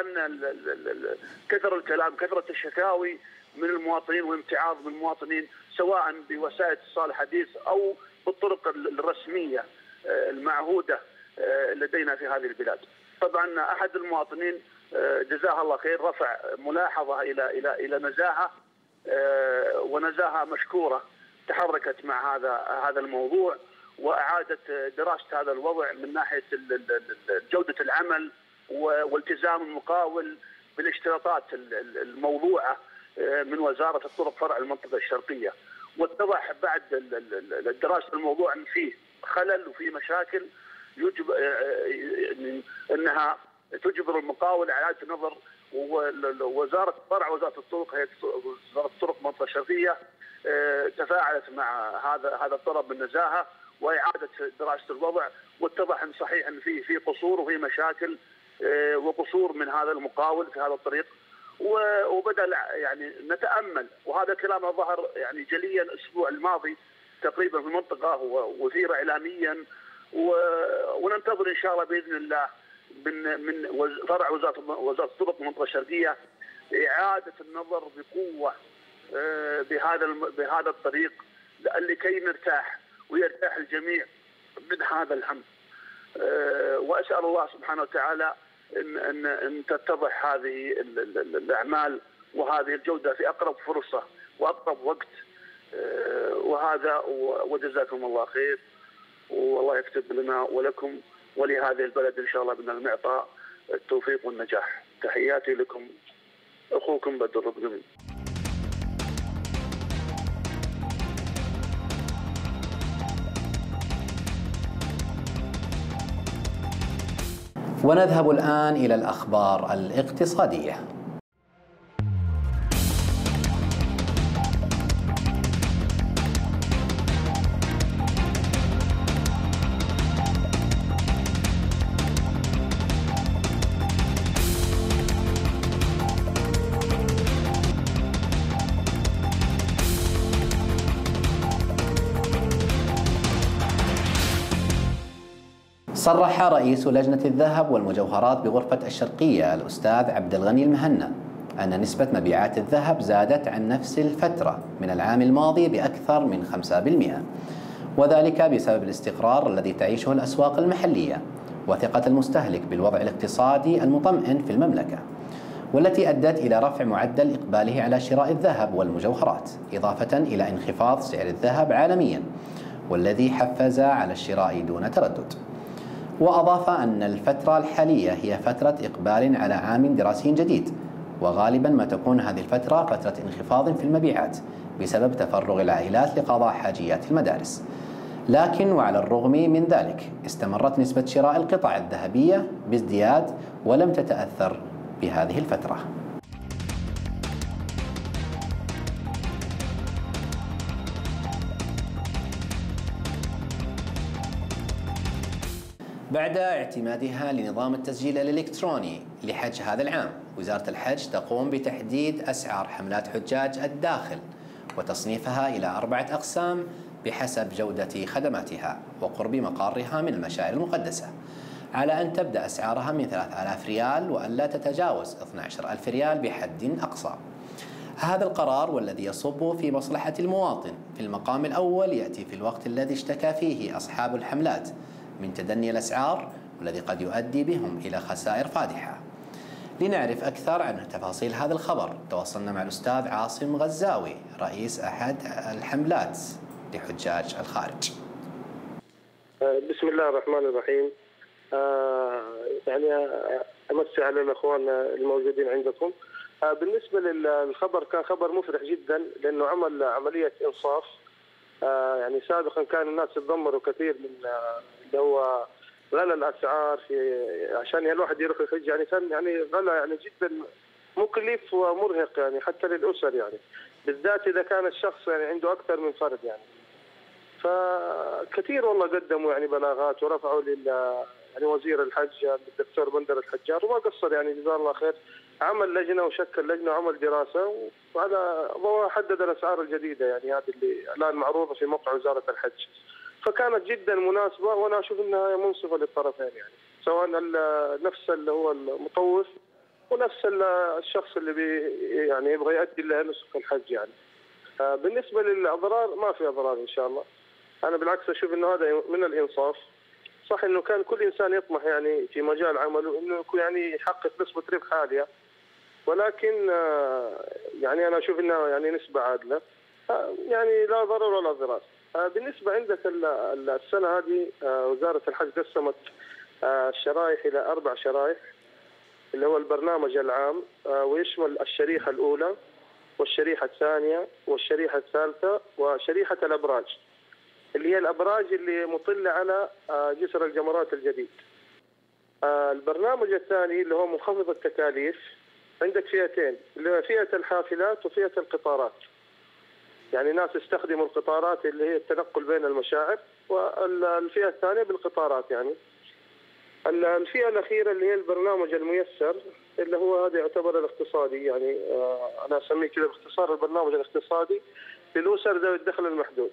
S15: كثر الكلام، كثرت الشكاوي من المواطنين وامتعاض من المواطنين، سواء بوسائل الاتصال الحديث او بالطرق الرسميه المعهوده لدينا في هذه البلاد. طبعا احد المواطنين جزاه الله خير رفع ملاحظه الى الى الى نزاهه، ونزاهه مشكوره تحركت مع هذا هذا الموضوع واعادت دراسه هذا الوضع من ناحيه جوده العمل والتزام المقاول بالاشتراطات الموضوعه من وزاره الطرق فرع المنطقه الشرقيه. واتضح بعد دراسه الموضوع ان فيه خلل وفي مشاكل يجب انها تجبر المقاول على اعاده النظر. ووزاره فرع وزاره الطرق هي وزاره الطرق المنطقه الشرقيه تفاعلت مع هذا هذا الطلب بالنزاهه واعاده دراسه الوضع، واتضح ان صحيح ان في في قصور وفي مشاكل وقصور من هذا المقاول في هذا الطريق. وبدا يعني نتامل، وهذا كلامه ظهر يعني جليا الاسبوع الماضي تقريبا في المنطقه وثير اعلاميا، وننتظر ان شاء الله باذن الله من من فرع وزاره وزاره الطرق المنطقه الشرقيه اعاده النظر بقوه بهذا بهذا الطريق لكي نرتاح ويرتاح الجميع من هذا الهم. واسال الله سبحانه وتعالى ان ان ان تتضح هذه الاعمال وهذه الجوده في اقرب فرصه واقرب وقت. وهذا وجزاكم الله خير، والله يكتب لنا ولكم ولهذه البلد ان شاء الله من المعطاء التوفيق والنجاح. تحياتي لكم، اخوكم بدر البقمي.
S1: ونذهب الآن إلى الأخبار الاقتصادية. صرح رئيس لجنة الذهب والمجوهرات بغرفة الشرقية الأستاذ عبد الغني المهنا أن نسبة مبيعات الذهب زادت عن نفس الفترة من العام الماضي بأكثر من خمسة بالمئة، وذلك بسبب الاستقرار الذي تعيشه الأسواق المحلية وثقة المستهلك بالوضع الاقتصادي المطمئن في المملكة. والتي أدت إلى رفع معدل إقباله على شراء الذهب والمجوهرات، إضافة إلى انخفاض سعر الذهب عالميا، والذي حفز على الشراء دون تردد. وأضاف أن الفترة الحالية هي فترة إقبال على عام دراسي جديد، وغالبا ما تكون هذه الفترة فترة انخفاض في المبيعات بسبب تفرغ العائلات لقضاء حاجيات المدارس. لكن وعلى الرغم من ذلك استمرت نسبة شراء القطع الذهبية بازدياد ولم تتأثر بهذه الفترة. بعد اعتمادها لنظام التسجيل الإلكتروني لحج هذا العام، وزارة الحج تقوم بتحديد أسعار حملات حجاج الداخل وتصنيفها إلى أربعة أقسام بحسب جودة خدماتها وقرب مقارها من المشاعر المقدسة، على أن تبدأ أسعارها من ثلاثة آلاف ريال وألا تتجاوز اثني عشر ألف ريال بحد أقصى. هذا القرار والذي يصب في مصلحة المواطن في المقام الأول يأتي في الوقت الذي اشتكى فيه أصحاب الحملات من تدني الأسعار، والذي قد يؤدي بهم إلى خسائر فادحة. لنعرف أكثر عن تفاصيل هذا الخبر تواصلنا مع الأستاذ عاصم غزاوي رئيس أحد الحملات لحجاج الخارج.
S16: بسم الله الرحمن الرحيم. آه يعني أمسي على الأخوان الموجودين عندكم. آه بالنسبة للخبر كان خبر مفرح جدا، لأنه عمل عملية إنصاف. آه يعني سابقا كان الناس يتذمروا كثير من آه اللي هو غلى الاسعار في عشان الواحد يروح يحج، يعني كان يعني غلى يعني جدا مكلف ومرهق يعني حتى للاسر، يعني بالذات اذا كان الشخص يعني عنده اكثر من فرد يعني. فكثير والله قدموا يعني بلاغات ورفعوا لل يعني وزير الحج الدكتور بندر الحجار، وما قصر يعني جزاه الله خير، عمل لجنه وشكل لجنه وعمل دراسه وعلى ضوء حدد الاسعار الجديده يعني هذه اللي الان معروضه في موقع وزاره الحج. فكانت جدا مناسبه، وانا اشوف انها منصفه للطرفين يعني، سواء نفس اللي هو المطوف ونفس الشخص اللي بي يعني يبغى يؤدي له نسك الحج يعني. بالنسبه للاضرار ما في اضرار ان شاء الله. انا بالعكس اشوف انه هذا من الانصاف. صح انه كان كل انسان يطمح يعني في مجال عمله انه يعني يحقق نسبه ربح عاليه، ولكن يعني انا اشوف انها يعني نسبه عادله، يعني لا ضرر ولا ضرار. بالنسبه عندك السنه هذه وزاره الحج قسمت الشرائح الى اربع شرائح، اللي هو البرنامج العام، ويشمل الشريحه الاولى والشريحه الثانيه والشريحه الثالثه وشريحه الابراج، اللي هي الابراج اللي مطله على جسر الجمرات الجديد. البرنامج الثاني اللي هو منخفض التكاليف، عندك فئتين، اللي هي فئه الحافلات وفئه القطارات. يعني ناس يستخدموا القطارات اللي هي التنقل بين المشاعر، والفئه الثانيه بالقطارات يعني. الفئه الاخيره اللي هي البرنامج الميسر، اللي هو هذا يعتبر الاقتصادي، يعني انا اسميه كذا باختصار البرنامج الاقتصادي للاسر ذوي الدخل المحدود.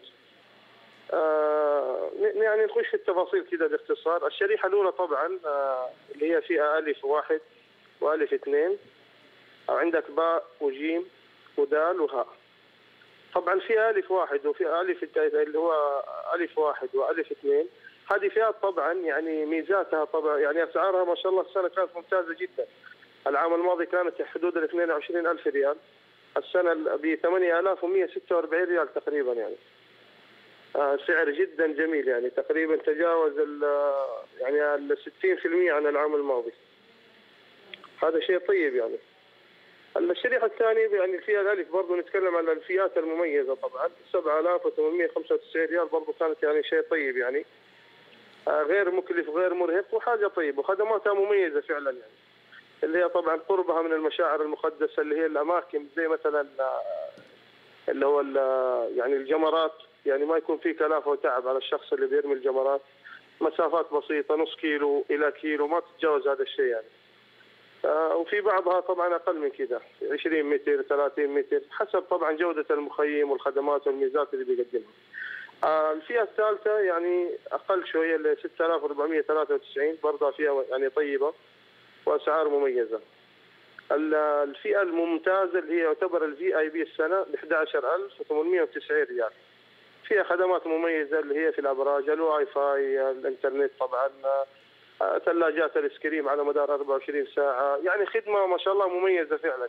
S16: آه يعني نخش في التفاصيل كذا باختصار. الشريحه الاولى طبعا آه اللي هي فئه الف واحد والف اثنين، او عندك باء وجيم ودال وهاء. طبعا فئه الف واحد وفئه الف اللي هو الف واحد والف اثنين، هذه فئات طبعا يعني ميزاتها طبعا يعني اسعارها ما شاء الله السنه كانت ممتازه جدا. العام الماضي كانت حدود ال اثنين وعشرين ألف ريال، السنه ب ثمانية آلاف ومئة وستة وأربعين ريال تقريبا يعني. آه سعر جدا جميل يعني، تقريبا تجاوز ال يعني ال ستين بالمئة عن العام الماضي. هذا شيء طيب يعني. الشريحه الثانيه يعني الفئه الالف برضه نتكلم عن الفئات المميزه طبعا، سبعة آلاف وثمانمئة وخمسة وتسعين ريال برضه كانت يعني شيء طيب يعني. آه غير مكلف غير مرهق وحاجه طيبه، وخدماتها مميزه فعلا يعني. اللي هي طبعا قربها من المشاعر المقدسه، اللي هي الاماكن زي مثلا اللي هو يعني الجمرات، يعني ما يكون في كلافه وتعب على الشخص اللي بيرمي الجمرات. مسافات بسيطه نص كيلو الى كيلو ما تتجاوز هذا الشيء يعني. آه وفي بعضها طبعا اقل من كذا، عشرين متر ثلاثين متر، حسب طبعا جوده المخيم والخدمات والميزات اللي بيقدمها. آه الفئه الثالثه يعني اقل شويه اللي ستة آلاف وأربعمئة وثلاثة وتسعين، برضها فيها يعني طيبه واسعار مميزه. الفئه الممتازه اللي هي يعتبر الفي اي بي السنه ب احد عشر ألف وثمانمئة وتسعين ريال، فيها خدمات مميزه اللي هي في الابراج، الواي فاي، الانترنت طبعا، ثلاجات الايس على مدار أربعة وعشرين ساعة، يعني خدمة ما شاء الله مميزة فعلا.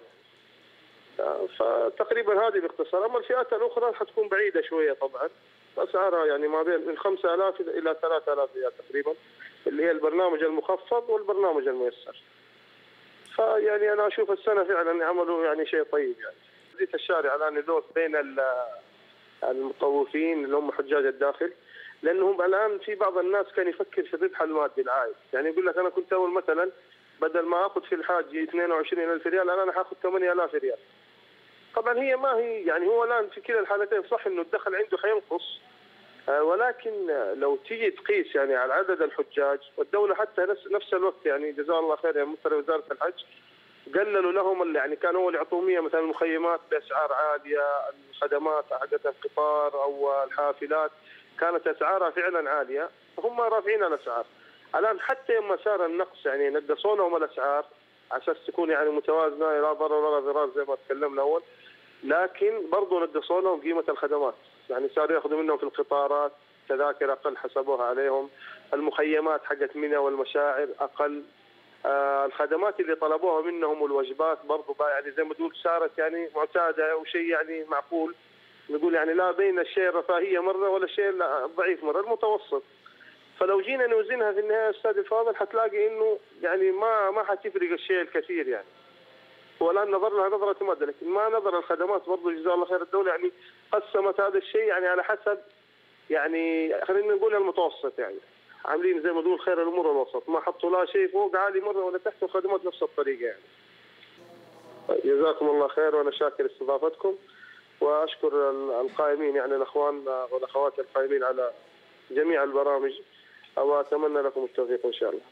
S16: فتقريبا هذه باختصار. أما الفئات الأخرى حتكون بعيدة شوية طبعا، أسعارها يعني ما بين من خمسة آلاف إلى ثلاثة آلاف ريال تقريبا، اللي هي البرنامج المخفض والبرنامج الميسر. فيعني أنا أشوف السنة فعلا عملوا يعني شيء طيب. يعني زيت الشارع الآن اللوث بين المطوفين اللي هم حجاج الداخل، لأنهم الآن في بعض الناس كان يفكر في الربح المادي العائد، يعني يقول لك أنا كنت أول مثلا بدل ما أخذ في الحاج اثنين وعشرين ألف ريال الآن أنا حاخذ ثمانية آلاف ريال. طبعا هي ما هي يعني هو الآن في كلا الحالتين صح إنه الدخل عنده حينقص، ولكن لو تيجي تقيس يعني على عدد الحجاج، والدولة حتى نفس الوقت يعني جزاه الله خير يعني مثل وزارة الحج قللوا لهم اللي يعني كانوا اول يعطوهم مثلا المخيمات باسعار عاليه، الخدمات حقت القطار او الحافلات كانت اسعارها فعلا عاليه، هم رافعين الاسعار. الان حتى لما صار النقص يعني نقصوا لهم الاسعار على اساس تكون يعني متوازنه، لا ضرر ولا ضرار زي ما تكلمنا اول، لكن برضه نقصوا لهم قيمه الخدمات، يعني صاروا ياخذوا منهم في القطارات تذاكر اقل حسبوها عليهم، المخيمات حقت منى والمشاعر اقل، آه الخدمات اللي طلبوها منهم والوجبات برضه يعني زي ما تقول صارت يعني معتاده او شيء يعني معقول، نقول يعني لا بين الشيء الرفاهيه مره ولا الشيء الضعيف مره، المتوسط. فلو جينا نوزنها في النهايه استاذ الفاضل حتلاقي انه يعني ما ما حتفرق الشيء الكثير يعني. والان نظر لها نظره مدى، لكن ما نظر الخدمات برضه جزاه الله خير الدوله يعني قسمت هذا الشيء يعني على حسب يعني خلينا نقول المتوسط، يعني عاملين زي ما تقول خير الامور الوسط، ما حطوا لا شيء فوق عالي مره ولا تحت، والخدمات نفس الطريقه يعني. جزاكم الله خير وانا شاكر استضافتكم، واشكر القائمين يعني الاخوان والاخوات القائمين على جميع البرامج، واتمنى لكم التوفيق ان شاء الله.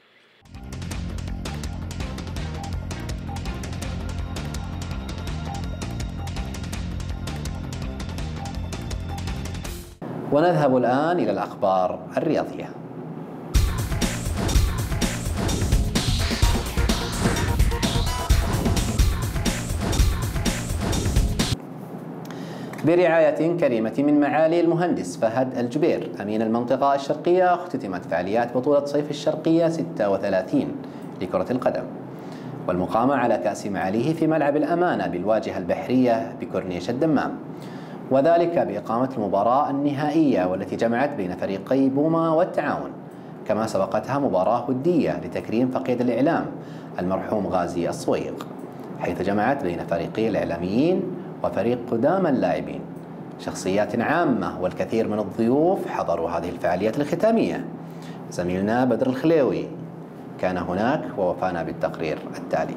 S1: ونذهب الآن إلى الأخبار الرياضية. برعاية كريمة من معالي المهندس فهد الجبير أمين المنطقة الشرقية، اختتمت فعاليات بطولة صيف الشرقية ستة وثلاثين لكرة القدم، والمقامة على كأس معاليه في ملعب الأمانة بالواجهة البحرية بكورنيش الدمام، وذلك بإقامة المباراة النهائية والتي جمعت بين فريقي بوما والتعاون، كما سبقتها مباراة ودية لتكريم فقيد الإعلام المرحوم غازي الصويغ، حيث جمعت بين فريقي الإعلاميين وفريق قدام اللاعبين. شخصيات عامة والكثير من الضيوف حضروا هذه الفعاليات الختامية. زميلنا بدر الخليوي كان هناك ووفانا بالتقرير التالي.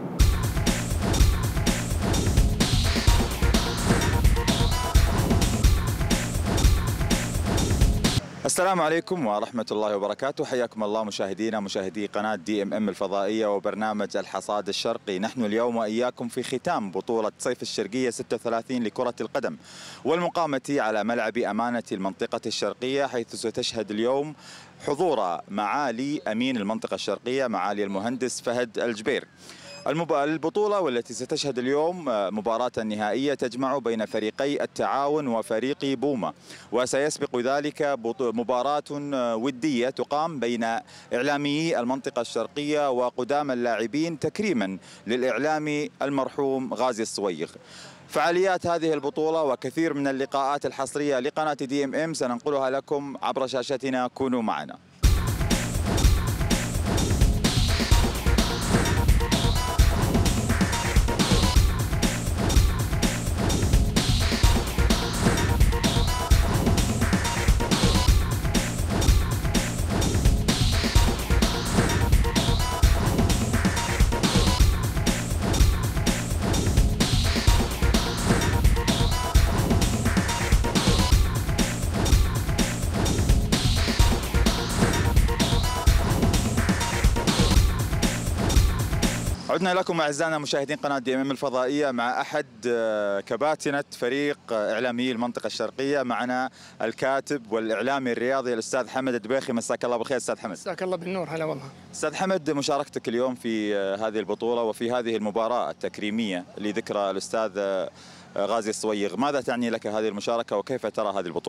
S7: السلام عليكم ورحمة الله وبركاته، حياكم الله مشاهدينا مشاهدي قناة دي ام ام الفضائية وبرنامج الحصاد الشرقي. نحن اليوم وإياكم في ختام بطولة صيف الشرقية ستة وثلاثين لكرة القدم، والمقامة على ملعب أمانة المنطقة الشرقية، حيث ستشهد اليوم حضور معالي أمين المنطقة الشرقية معالي المهندس فهد الجبير. البطولة والتي ستشهد اليوم مباراة النهائية تجمع بين فريقي التعاون وفريق بوما، وسيسبق ذلك مباراة ودية تقام بين إعلاميي المنطقة الشرقية وقدام اللاعبين تكريما للإعلامي المرحوم غازي الصويغ. فعاليات هذه البطولة وكثير من اللقاءات الحصرية لقناة دي ام ام سننقلها لكم عبر شاشتنا، كونوا معنا. عدنا لكم أعزائنا مشاهدين قناة دي ام ام الفضائية مع أحد كباتنة فريق إعلامي المنطقة الشرقية. معنا الكاتب والإعلامي الرياضي الأستاذ حمد الدبيخي. مساك الله بالخير أستاذ حمد.
S17: مساك الله بالنور. هلا والله.
S7: أستاذ حمد، مشاركتك اليوم في هذه البطولة وفي هذه المباراة التكريمية لذكرى الأستاذ غازي الصويغ، ماذا تعني لك هذه المشاركة وكيف ترى هذه البطولة؟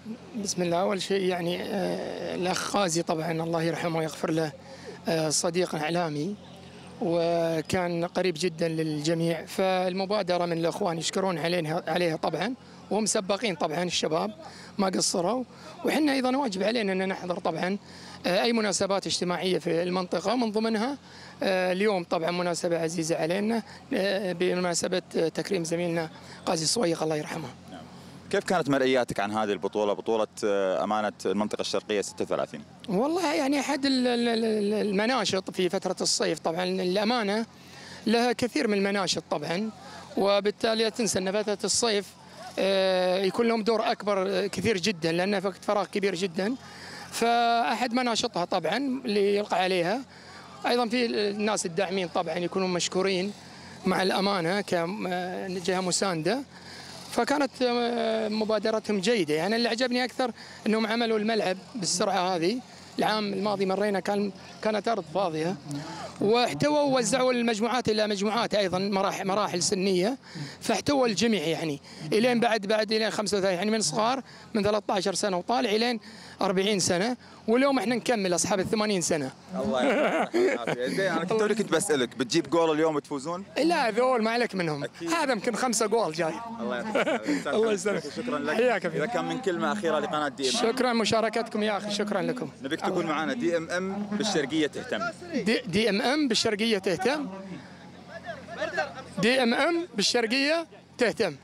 S17: بسم الله. أول شيء يعني الأخ غازي طبعا الله يرحمه ويغفر له صديق إعلامي وكان قريب جدا للجميع، فالمبادرة من الأخوان يشكرون عليها عليها طبعا، وهم سباقين طبعا الشباب ما قصروا، وحنا أيضا واجب علينا أن نحضر طبعا أي مناسبات اجتماعية في المنطقة، ومن ضمنها اليوم طبعا مناسبة عزيزة علينا بمناسبة تكريم زميلنا غازي الصويغ الله يرحمه.
S7: كيف كانت مرئياتك عن هذه البطولة، بطولة أمانة المنطقة الشرقية ستة وثلاثين؟
S17: والله يعني أحد المناشط في فترة الصيف طبعا، الأمانة لها كثير من المناشط طبعا، وبالتالي لا تنسى أن فترة الصيف يكون لهم دور أكبر كثير جدا لأنها وقت فراغ كبير جدا، فأحد مناشطها طبعا اللي يلقى عليها. أيضا في الناس الداعمين طبعا يكونون مشكورين مع الأمانة كجهة مساندة، فكانت مبادرتهم جيدة. يعني اللي عجبني أكثر أنهم عملوا الملعب بالسرعة هذه. العام الماضي مرينا كان كانت أرض فاضية، واحتووا ووزعوا المجموعات إلى مجموعات أيضا مراحل مراحل سنية، فاحتووا الجميع يعني إلين بعد بعد إلين خمسة وثلاثين، يعني من صغار من ثلاثة عشر سنة وطالع إلين أربعين سنة، واليوم احنا نكمل أصحاب الثمانين سنة.
S7: الله يعطيك. زين أنا كنت كنت بسألك بتجيب جول اليوم تفوزون؟
S17: لا ذول ما عليك منهم، أكيد. هذا يمكن خمسة جول جاي.
S7: الله يعطيك.
S17: الله يسلمك.
S7: شكرا لك.
S17: حياك.
S7: إذا كان من كلمة أخيرة لقناة دي إم إم.
S17: شكرا مشاركتكم يا أخي، شكرا لكم.
S7: نبيك تكون معنا. دي إم إم بالشرقية تهتم.
S17: دي, دي إم إم بالشرقية تهتم. دي إم إم بالشرقية تهتم.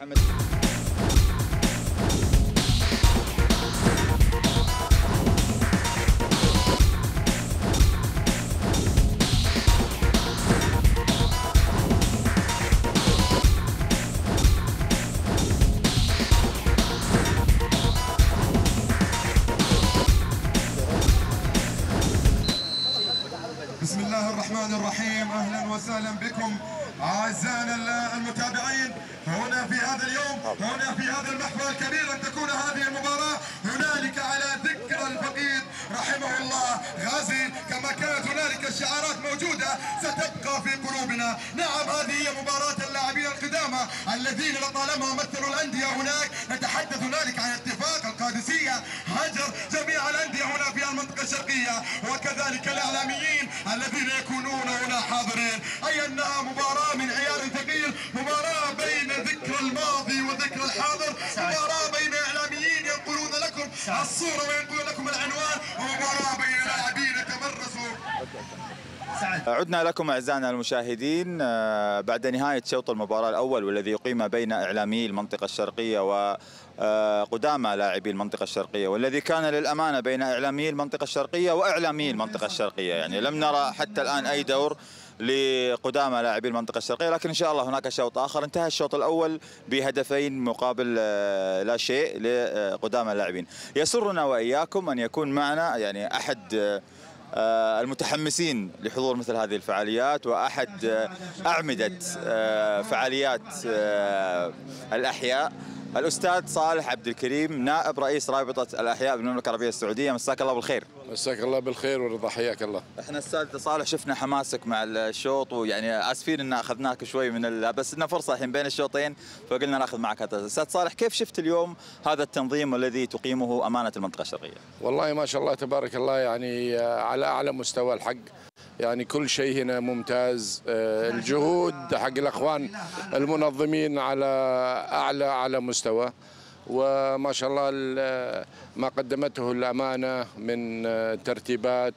S18: بسم الله الرحمن الرحيم. أهلا وسهلا بكم أعزائنا المتابعين هنا في هذا اليوم، هنا في هذا المحفل الكبير. أن تكون هذه المباراة هنالك على ذكرى الفقيد رحمه الله غازي، كما كانت هنالك الشعارات موجودة ستبقى في قلوبنا. نعم هذه هي مباراة اللاعبين القدامى الذين لطالما مثلوا الأندية هناك. نتحدث هنالك عن اتفاق القادسية، هجر جميع الأندية هنا في المنطقة الشرقية، وكذلك الإعلاميين الذين يكونون هنا حاضرين. أي أنها مباراة من عيار ثقيل، مباراة بين ذكر الماضي وذكر الحاضر، مباراة بين إعلاميين ينقلون لكم الصورة وينقلون لكم العنوان، ومباراة بين لاعبين يتمرسوا.
S7: عدنا لكم أعزائنا المشاهدين بعد نهاية شوط المباراة الأول والذي يقيم بين إعلامي المنطقة الشرقية وقدامى لاعبي المنطقة الشرقية، والذي كان للأمانة بين إعلامي المنطقة الشرقية وإعلامي المنطقة الشرقية. يعني لم نرى حتى الآن أي دور لقدامى لاعبي المنطقة الشرقية، لكن إن شاء الله هناك شوط آخر. انتهى الشوط الأول بهدفين مقابل لا شيء لقدامى اللاعبين. يسرنا وإياكم أن يكون معنا يعني أحد المتحمسين لحضور مثل هذه الفعاليات، وأحد أعمدة فعاليات الأحياء، الأستاذ صالح عبد الكريم، نائب رئيس رابطة الأحياء بالمملكة العربية السعودية. مساك الله بالخير.
S19: مساك الله بالخير ورضا، حياك الله.
S7: احنا استاذ صالح شفنا حماسك مع الشوط، ويعني اسفين ان اخذناك شوي من ال... بس لنا فرصه الحين بين الشوطين فقلنا ناخذ معك هذا. استاذ صالح كيف شفت اليوم هذا التنظيم الذي تقيمه امانه المنطقه الشرقيه؟
S19: والله ما شاء الله تبارك الله، يعني على اعلى مستوى الحق، يعني كل شيء هنا ممتاز. الجهود حق الاخوان المنظمين على اعلى على مستوى، وما شاء الله ما قدمته الأمانة من ترتيبات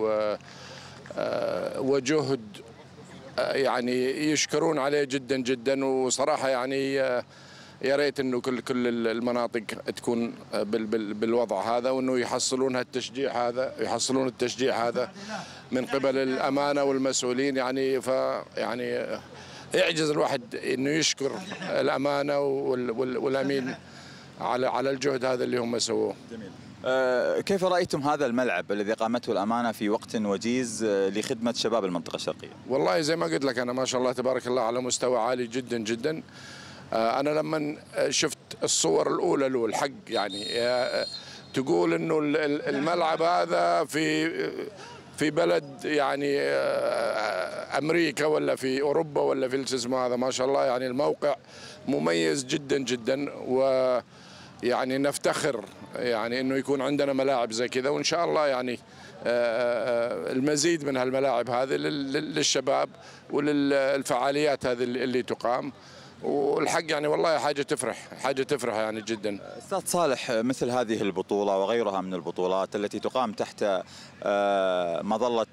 S19: وجهد يعني يشكرون عليه جدا جدا. وصراحة يعني يا ريت انه كل كل المناطق تكون بالوضع هذا، وانه يحصلون هالتشجيع هذا، يحصلون التشجيع هذا من قبل الأمانة والمسؤولين. يعني ف يعني يعجز الواحد انه يشكر الأمانة والأمين على على الجهد هذا اللي هم سووه.
S7: جميل. أه كيف رأيتم هذا الملعب الذي قامته الأمانة في وقت وجيز لخدمة شباب المنطقة الشرقية؟
S19: والله زي ما قلت لك أنا ما شاء الله تبارك الله على مستوى عالي جدا جدا. أه أنا لما شفت الصور الأولى له الحق يعني أه تقول إنه الملعب هذا في في بلد يعني أمريكا ولا في أوروبا ولا في الاسم هذا. ما شاء الله يعني الموقع مميز جدا جدا، و يعني نفتخر يعني انه يكون عندنا ملاعب زي كذا، وان شاء الله يعني المزيد من هالملاعب هذه للشباب وللفعاليات هذه اللي تقام. والحق يعني والله حاجة تفرح، حاجة تفرح يعني جدا.
S7: أستاذ صالح، مثل هذه البطولة وغيرها من البطولات التي تقام تحت مظلة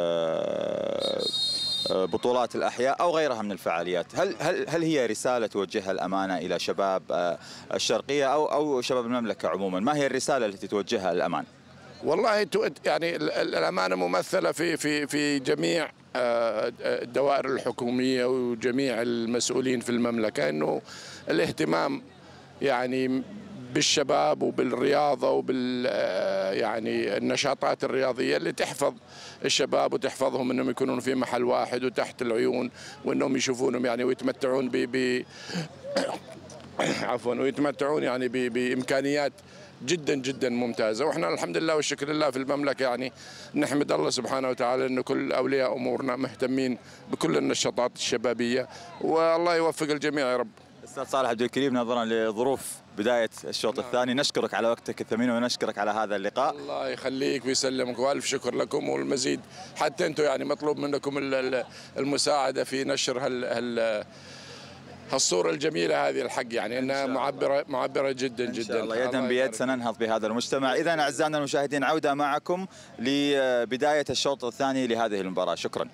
S7: بطولات الأحياء أو غيرها من الفعاليات، هل هل هل هي رسالة توجهها الأمانة إلى شباب الشرقية أو أو شباب المملكة عموما؟ ما هي الرسالة التي توجهها الأمانة؟
S19: والله يعني الأمانة ممثلة في في في جميع الدوائر الحكومية وجميع المسؤولين في المملكة، إنه الاهتمام يعني بالشباب وبالرياضة وبال يعني النشاطات الرياضية اللي تحفظ الشباب وتحفظهم انهم يكونون في محل واحد وتحت العيون، وانهم يشوفونهم يعني ويتمتعون ب ب عفوا ويتمتعون يعني ب بامكانيات جدا جدا ممتازه. واحنا الحمد لله والشكر لله في المملكه يعني نحمد الله سبحانه وتعالى انه كل اولياء امورنا مهتمين بكل النشاطات الشبابيه، والله يوفق الجميع يا رب.
S7: استاذ صالح عبد الكريم، نظرا لظروف بداية الشوط الثاني نشكرك على وقتك الثمين ونشكرك على هذا اللقاء.
S19: الله يخليك ويسلمك والف شكر لكم، والمزيد حتى انتم يعني مطلوب منكم المساعدة في نشر هال هال هالصورة الجميلة هذه الحق، يعني انها معبرة معبرة جدا جدا.
S7: إن شاء الله يدا بيد سننهض بهذا المجتمع. إذا أعزائنا المشاهدين عودة معكم لبداية الشوط الثاني لهذه المباراة. شكرا.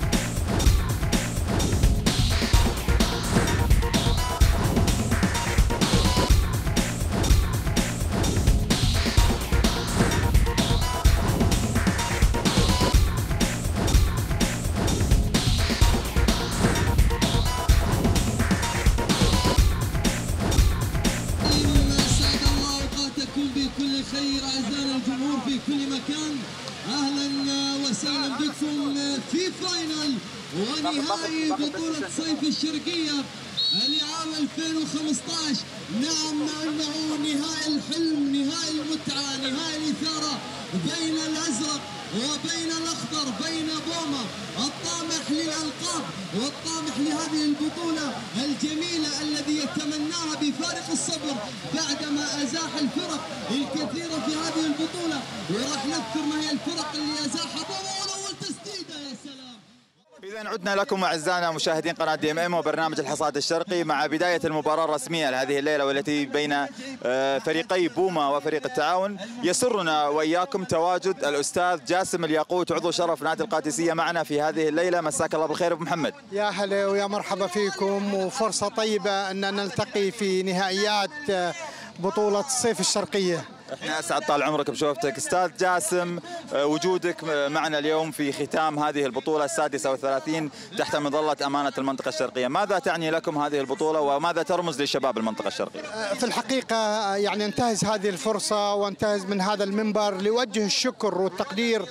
S20: ونهائي بطولة صيف الشرقية لعام ألفين وخمسة عشر. نعم انه نهائي الحلم، نهائي المتعة، نهائي الإثارة بين الأزرق وبين الأخضر، بين بوما الطامح للألقاب والطامح لهذه البطولة الجميلة الذي يتمناها بفارق الصبر بعدما أزاح الفرق الكثيرة في هذه البطولة. وراح نذكر ما هي الفرق اللي أزاحها بوما. والأول تسديدة، يا سلام.
S7: إذا عدنا لكم أعزائنا مشاهدين قناة دي ام ام وبرنامج الحصاد الشرقي مع بداية المباراة الرسمية لهذه الليلة، والتي بين فريقي بوما وفريق التعاون. يسرنا وإياكم تواجد الأستاذ جاسم الياقوت عضو شرف نادي القادسية معنا في هذه الليلة. مساك الله بالخير أبو محمد.
S21: يا هلا ويا مرحبا فيكم، وفرصة طيبة أن نلتقي في نهائيات بطولة الصيف الشرقية.
S7: احنا اسعد طال عمرك بشوفتك استاذ جاسم. وجودك معنا اليوم في ختام هذه البطولة السادسة والثلاثين تحت مظلة أمانة المنطقة الشرقية، ماذا تعني لكم هذه البطولة وماذا ترمز لشباب المنطقة الشرقية؟
S21: في الحقيقة يعني انتهز هذه الفرصة وانتهز من هذا المنبر لوجه الشكر والتقدير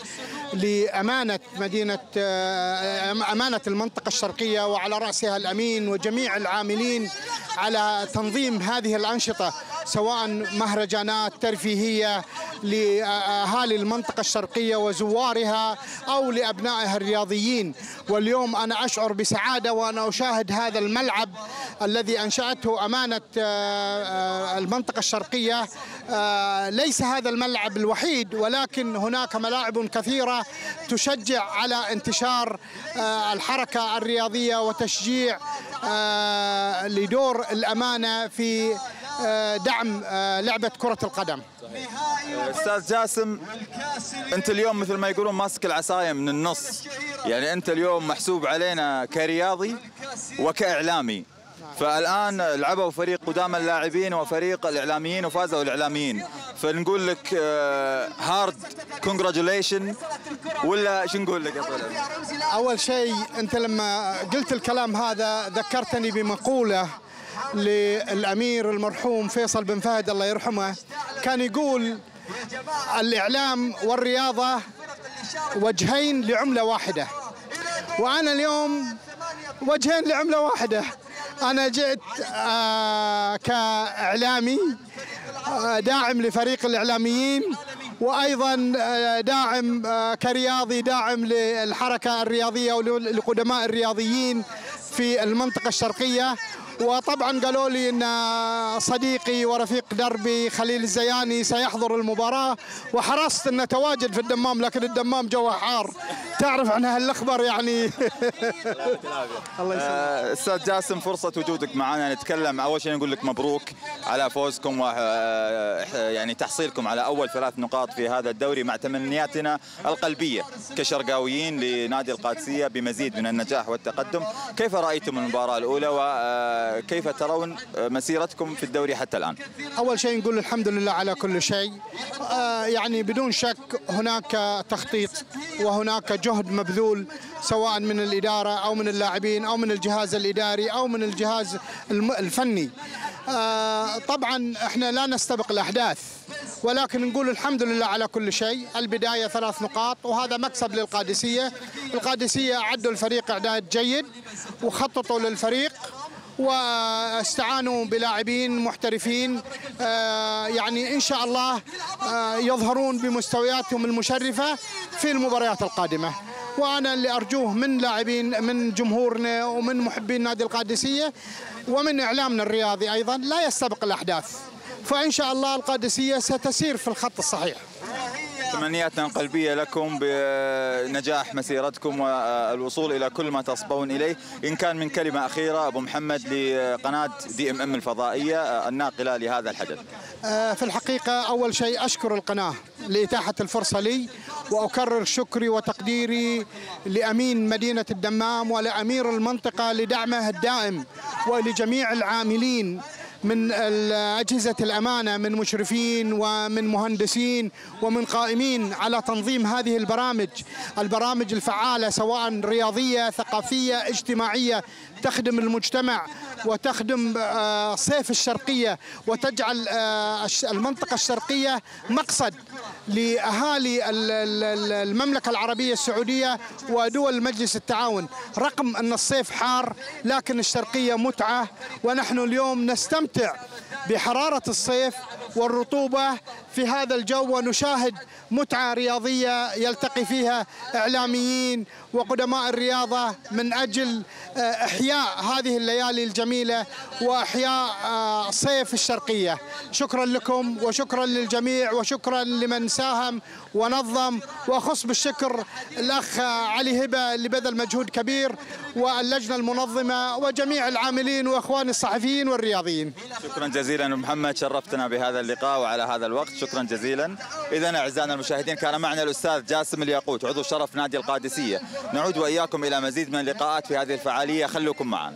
S21: لأمانة مدينة أمانة المنطقة الشرقية وعلى رأسها الأمين وجميع العاملين على تنظيم هذه الأنشطة، سواء مهرجانات ترفيهية لأهالي المنطقة الشرقية وزوارها أو لأبنائها الرياضيين. واليوم أنا أشعر بسعادة وأنا أشاهد هذا الملعب الذي أنشأته أمانة المنطقة الشرقية. ليس هذا الملعب الوحيد، ولكن هناك ملاعب كثيرة تشجع على انتشار الحركة الرياضية وتشجيع لدور الأمانة في دعم لعبة كرة القدم.
S7: أستاذ جاسم، أنت اليوم مثل ما يقولون ماسك العصاية من النص، يعني أنت اليوم محسوب علينا كرياضي وكإعلامي. فالآن لعبوا فريق قدام اللاعبين وفريق الإعلاميين وفازوا الإعلاميين، فنقول لك هارد كونجراتيوليشن ولا شو نقول لك يا طلال؟
S21: أول شيء أنت لما قلت الكلام هذا ذكرتني بمقولة للأمير المرحوم فيصل بن فهد الله يرحمه، كان يقول الإعلام والرياضة وجهين لعملة واحدة. وأنا اليوم وجهين لعملة واحدة. أنا جئت آه كإعلامي آه داعم لفريق الإعلاميين، وأيضا آه داعم آه كرياضي داعم للحركة الرياضية ولقدماء الرياضيين في المنطقة الشرقية. وطبعا قالوا لي ان صديقي ورفيق دربي خليل الزياني سيحضر المباراه، وحرصت انه تواجد في الدمام، لكن الدمام جوه حار، تعرف عن هالاخبار يعني.
S7: الله يسلمك. استاذ جاسم، فرصه وجودك معنا نتكلم. اول شيء نقول لك مبروك على فوزكم و يعني تحصيلكم على اول ثلاث نقاط في هذا الدوري، مع تمنياتنا القلبيه كشرقاويين لنادي القادسيه بمزيد من النجاح والتقدم. كيف رايتم المباراه الاولى وكيف ترون مسيرتكم في الدوري حتى الان؟
S21: اول شيء نقول الحمد لله على كل شيء. يعني بدون شك هناك تخطيط وهناك جهد مبذول سواء من الاداره او من اللاعبين او من الجهاز الاداري او من الجهاز الفني. طبعا احنا لا نستبق الاحداث، ولكن نقول الحمد لله على كل شيء. البدايه ثلاث نقاط وهذا مكسب للقادسيه. القادسيه اعدوا الفريق اعداد جيد وخططوا للفريق واستعانوا بلاعبين محترفين، يعني ان شاء الله يظهرون بمستوياتهم المشرفه في المباريات القادمه. وانا اللي ارجوه من لاعبين من جمهورنا ومن محبين نادي القادسيه ومن اعلامنا الرياضي ايضا لا يستبق الاحداث، فان شاء الله القادسيه ستسير في الخط الصحيح.
S7: تمنياتنا القلبية لكم بنجاح مسيرتكم والوصول إلى كل ما تصبون إليه. إن كان من كلمة أخيرة أبو محمد لقناة دي ام ام الفضائية الناقلة لهذا الحدث.
S21: في الحقيقة أول شيء أشكر القناة لإتاحة الفرصة لي، وأكرر شكري وتقديري لأمين مدينة الدمام ولأمير المنطقة لدعمه الدائم، ولجميع العاملين من أجهزة الأمانة من مشرفين ومن مهندسين ومن قائمين على تنظيم هذه البرامج البرامج الفعالة سواء رياضية ثقافية اجتماعية تخدم المجتمع وتخدم صيف الشرقية وتجعل المنطقة الشرقية مقصد لأهالي المملكة العربية السعودية ودول مجلس التعاون. رغم أن الصيف حار لكن الشرقية متعة، ونحن اليوم نستمتع بحرارة الصيف والرطوبة في هذا الجو، ونشاهد متعة رياضية يلتقي فيها إعلاميين وقدماء الرياضة من أجل إحياء هذه الليالي الجميلة وإحياء صيف الشرقية. شكرا لكم وشكرا للجميع وشكرا لمن ساهم ونظم، وأخص بالشكر الأخ علي هبة اللي بذل مجهود كبير واللجنة المنظمة وجميع العاملين وإخواني الصحفيين والرياضيين.
S7: شكرا جزيلا محمد، شرفتنا بهذا اللقاء وعلى هذا الوقت، شكرا جزيلا. إذن أعزائنا المشاهدين كان معنا الأستاذ جاسم الياقوت عضو شرف نادي القادسية. نعود وإياكم إلى مزيد من اللقاءات في هذه الفعالية، خلوكم معنا.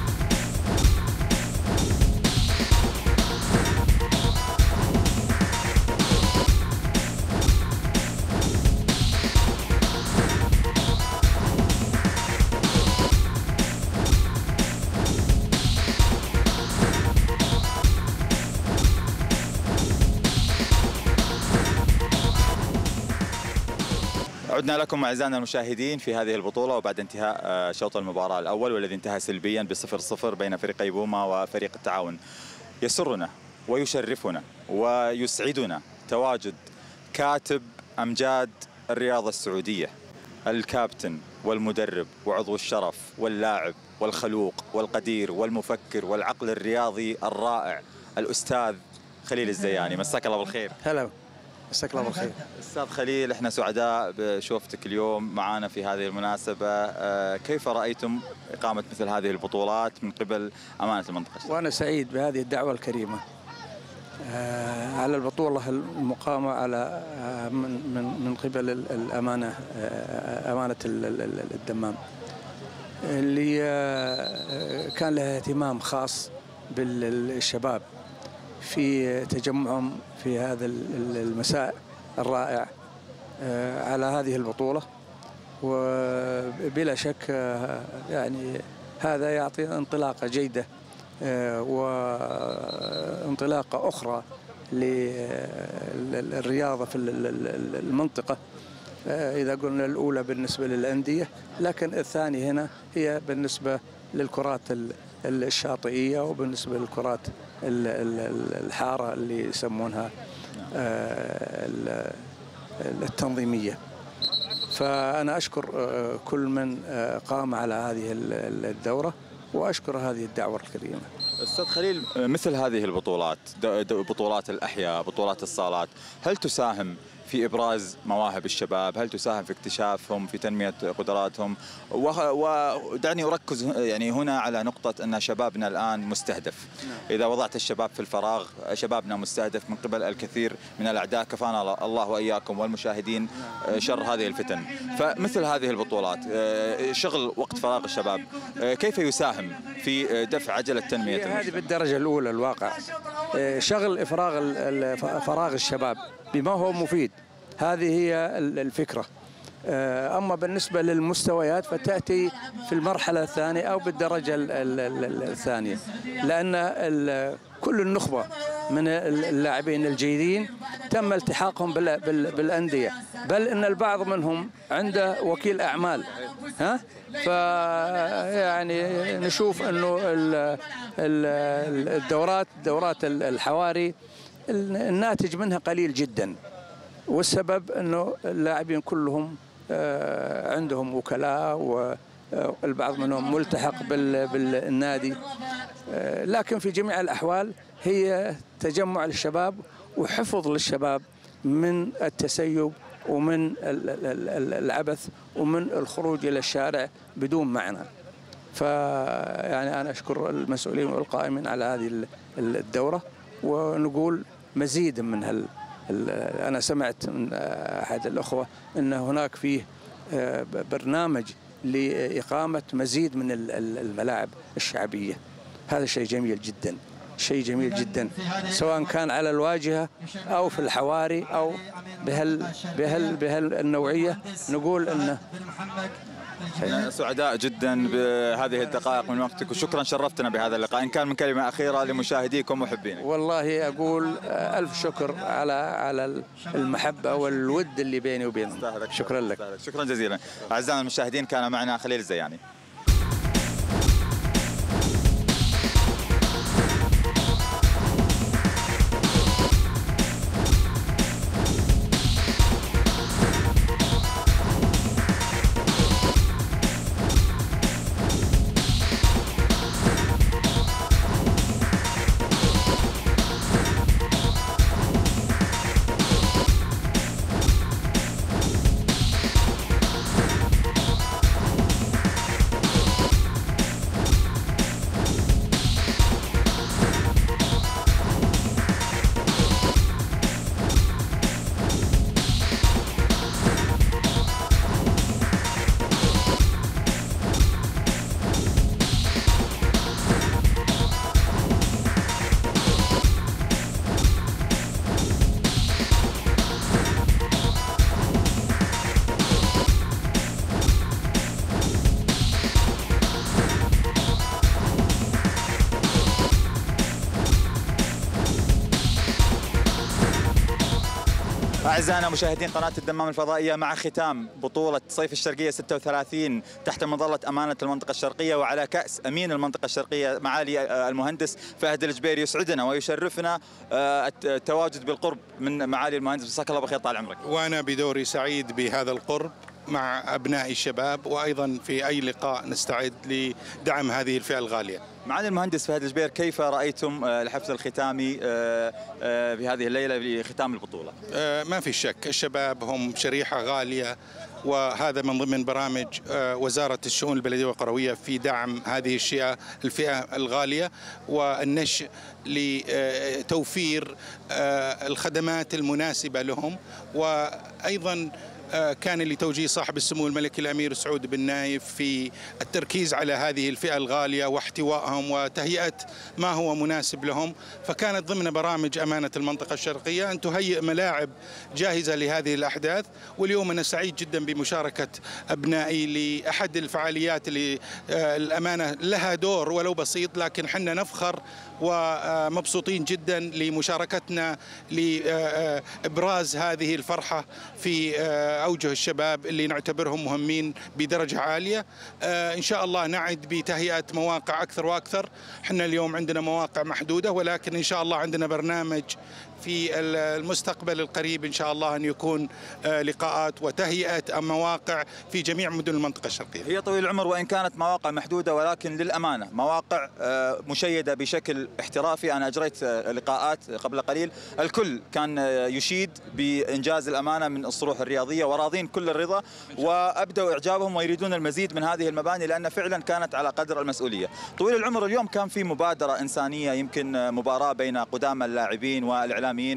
S7: عدنا لكم أعزائنا المشاهدين في هذه البطولة وبعد انتهاء شوط المباراة الأول والذي انتهى سلبيا بصفر صفر بين فريقي بوما وفريق التعاون. يسرنا ويشرفنا ويسعدنا تواجد كاتب أمجاد الرياضة السعودية، الكابتن والمدرب وعضو الشرف واللاعب والخلوق والقدير والمفكر والعقل الرياضي الرائع الأستاذ خليل الزياني. مساك الله بالخير.
S2: هلا، مساك الله بالخير.
S7: أستاذ خليل، احنا سعداء بشوفتك اليوم معنا في هذه المناسبة. كيف رأيتم إقامة مثل هذه البطولات من قبل أمانة المنطقة؟
S2: وأنا سعيد بهذه الدعوة الكريمة على البطولة المقامة على من من من قبل الأمانة أمانة الدمام اللي كان لها اهتمام خاص بالشباب في تجمعهم في هذا المساء الرائع على هذه البطولة، وبلا شك يعني هذا يعطي انطلاقة جيدة وانطلاقة أخرى للرياضة في المنطقة. إذا قلنا الأولى بالنسبة للأندية، لكن الثانية هنا هي بالنسبة للكرات الشاطئية وبالنسبة للكرات الحارة اللي يسمونها التنظيمية. فأنا أشكر كل من قام على هذه الدورة وأشكر هذه الدعوة الكريمة.
S7: أستاذ خليل، مثل هذه البطولات، بطولات الأحياء، بطولات الصالات، هل تساهم في إبراز مواهب الشباب؟ هل تساهم في اكتشافهم، في تنمية قدراتهم؟ ودعني أركز يعني هنا على نقطة أن شبابنا الآن مستهدف. إذا وضعت الشباب في الفراغ، شبابنا مستهدف من قبل الكثير من الأعداء، كفانا الله وإياكم والمشاهدين شر هذه الفتن. فمثل هذه البطولات، شغل وقت فراغ الشباب، كيف يساهم في دفع عجلة تنمية؟
S2: هذه بالدرجة الأولى الواقع، شغل إفراغ فراغ الشباب بما هو مفيد، هذه هي الفكرة. أما بالنسبة للمستويات فتأتي في المرحلة الثانية أو بالدرجة الثانية، لأن كل النخبة من اللاعبين الجيدين تم التحاقهم بالأندية، بل إن البعض منهم عنده وكيل أعمال. ها فيعني نشوف أنه الدورات دورات الحواري الناتج منها قليل جدا، والسبب أنه اللاعبين كلهم عندهم وكلاء والبعض منهم ملتحق بالنادي. لكن في جميع الأحوال هي تجمع للشباب وحفظ للشباب من التسيب ومن العبث ومن الخروج إلى الشارع بدون معنى. فيعني أنا أشكر المسؤولين والقائمين على هذه الدورة، ونقول مزيد من هال أنا سمعت من أحد الأخوة أن هناك فيه برنامج لإقامة مزيد من الملاعب الشعبية. هذا شيء جميل جدا، شيء جميل جدا، سواء كان على الواجهة أو في الحواري أو بهال بهال بهالنوعية. نقول أنه
S7: سعداء جدا بهذه الدقائق من وقتك، وشكرا شرفتنا بهذا اللقاء. إن كان من كلمة أخيرة لمشاهديكم ومحبينك.
S2: والله أقول ألف شكر على على المحبة والود اللي بيني وبينهم. شكرا لك.
S7: شكرا جزيلا. أعزائنا المشاهدين، كان معنا خليل الزياني. أعزائنا مشاهدين قناة الدمام الفضائية، مع ختام بطولة صيف الشرقية ستة وثلاثين تحت مظلة أمانة المنطقة الشرقية وعلى كأس أمين المنطقة الشرقية معالي المهندس فهد الجبيري، يسعدنا ويشرفنا التواجد بالقرب من معالي المهندس. جزاك الله بخير، طال عمرك.
S3: وأنا بدوري سعيد بهذا القرب مع أبناء الشباب، وأيضا في أي لقاء نستعد لدعم هذه الفئة الغالية.
S7: معالي المهندس فهد الجبير، كيف رأيتم الحفل الختامي في هذه الليلة لختام البطولة؟
S3: ما في شك الشباب هم شريحة غالية، وهذا من ضمن برامج وزارة الشؤون البلدية والقروية في دعم هذه الفئة الفئة الغالية والنشء لتوفير الخدمات المناسبة لهم. وأيضا كان لتوجيه صاحب السمو الملكي الأمير سعود بن نايف في التركيز على هذه الفئة الغالية واحتوائهم وتهيئة ما هو مناسب لهم. فكانت ضمن برامج أمانة المنطقة الشرقية أن تهيئ ملاعب جاهزة لهذه الأحداث. واليوم أنا سعيد جدا بمشاركة أبنائي لأحد الفعاليات اللي الأمانة لها دور ولو بسيط، لكن حنا نفخر ومبسوطين جدا لمشاركتنا لإبراز هذه الفرحة في أوجه الشباب اللي نعتبرهم مهمين بدرجة عالية. إن شاء الله نعد بتهيئة مواقع أكثر وأكثر. احنا اليوم عندنا مواقع محدودة، ولكن إن شاء الله عندنا برنامج في المستقبل القريب إن شاء الله أن يكون لقاءات وتهيئة مواقع في جميع مدن المنطقة الشرقية.
S7: هي طويل العمر وإن كانت مواقع محدودة، ولكن للأمانة مواقع مشيدة بشكل احترافي. أنا أجريت لقاءات قبل قليل، الكل كان يشيد بإنجاز الأمانة من الصروح الرياضية وراضين كل الرضا، وأبدوا إعجابهم ويريدون المزيد من هذه المباني لأن فعلا كانت على قدر المسؤولية. طويل العمر اليوم كان في مبادرة إنسانية، يمكن مباراة بين قدامى اللاعبين والإعلاميين. نعم.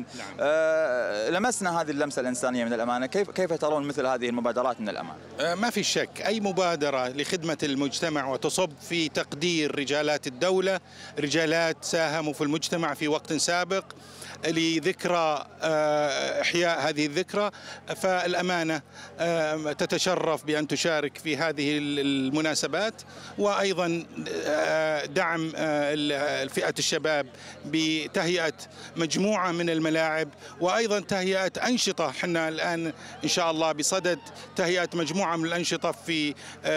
S7: آه لمسنا هذه اللمسة الإنسانية من الأمانة. كيف كيف ترون مثل هذه المبادرات من الأمانة؟
S3: آه ما في شك، أي مبادرة لخدمة المجتمع وتصب في تقدير رجالات الدولة، رجالات ساهموا في المجتمع في وقت سابق لذكرى إحياء هذه الذكرى، فالأمانة تتشرف بأن تشارك في هذه المناسبات، وأيضا دعم فئة الشباب بتهيئة مجموعة من الملاعب، وأيضا تهيئة أنشطة. حنا الآن إن شاء الله بصدد تهيئة مجموعة من الأنشطة في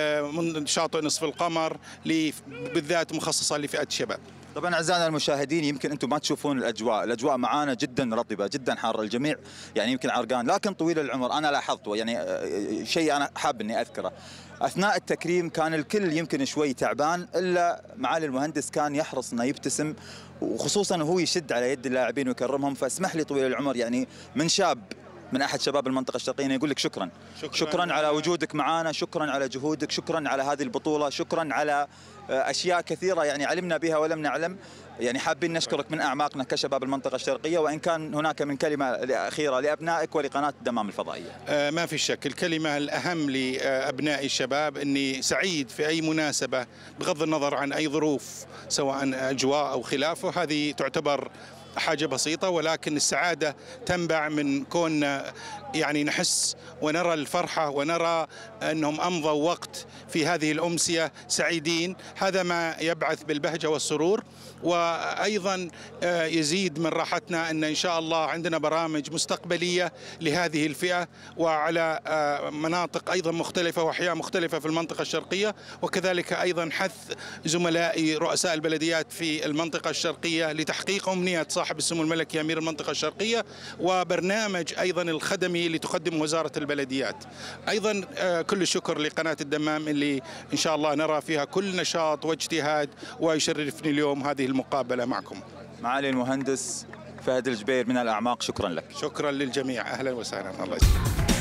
S3: شاطئ نصف القمر بالذات مخصصة لفئة الشباب.
S7: طبعا اعزائنا المشاهدين، يمكن انتم ما تشوفون الاجواء، الاجواء معانا جدا رطبه جدا حاره، الجميع يعني يمكن عرقان، لكن طويل العمر انا لاحظته يعني شيء انا حاب اني اذكره. اثناء التكريم كان الكل يمكن شوي تعبان، الا معالي المهندس كان يحرص انه يبتسم، وخصوصا وهو يشد على يد اللاعبين ويكرمهم. فاسمح لي طويل العمر يعني من شاب من احد شباب المنطقه الشرقيه يقول لك شكرا. شكرا شكرا على وجودك معنا، شكرا على جهودك، شكرا على هذه البطوله، شكرا على اشياء كثيره يعني علمنا بها ولم نعلم. يعني حابين نشكرك من اعماقنا كشباب المنطقه الشرقيه، وان كان هناك من كلمه اخيره لابنائك ولقناه الدمام الفضائيه.
S3: آه ما في شك، الكلمه الاهم لابناء الشباب اني سعيد في اي مناسبه بغض النظر عن اي ظروف سواء اجواء او خلافه، هذه تعتبر حاجة بسيطة، ولكن السعادة تنبع من كوننا يعني نحس ونرى الفرحة ونرى أنهم أمضوا وقت في هذه الأمسية سعيدين. هذا ما يبعث بالبهجة والسرور، وأيضا يزيد من راحتنا أن إن شاء الله عندنا برامج مستقبلية لهذه الفئة وعلى مناطق أيضا مختلفة وأحياء مختلفة في المنطقة الشرقية، وكذلك أيضا حث زملائي رؤساء البلديات في المنطقة الشرقية لتحقيق أمنية صاحب السمو الملكي أمير المنطقة الشرقية، وبرنامج أيضا الخدمي اللي تقدمه وزارة البلديات. أيضا كل الشكر لقناة الدمام اللي إن شاء الله نرى فيها كل نشاط واجتهاد، ويشرفني اليوم هذه المقابلة معكم.
S7: معالي المهندس فهد الجبير من الأعماق، شكرا لك.
S3: شكرا للجميع، أهلا وسهلا. الله يسلمك.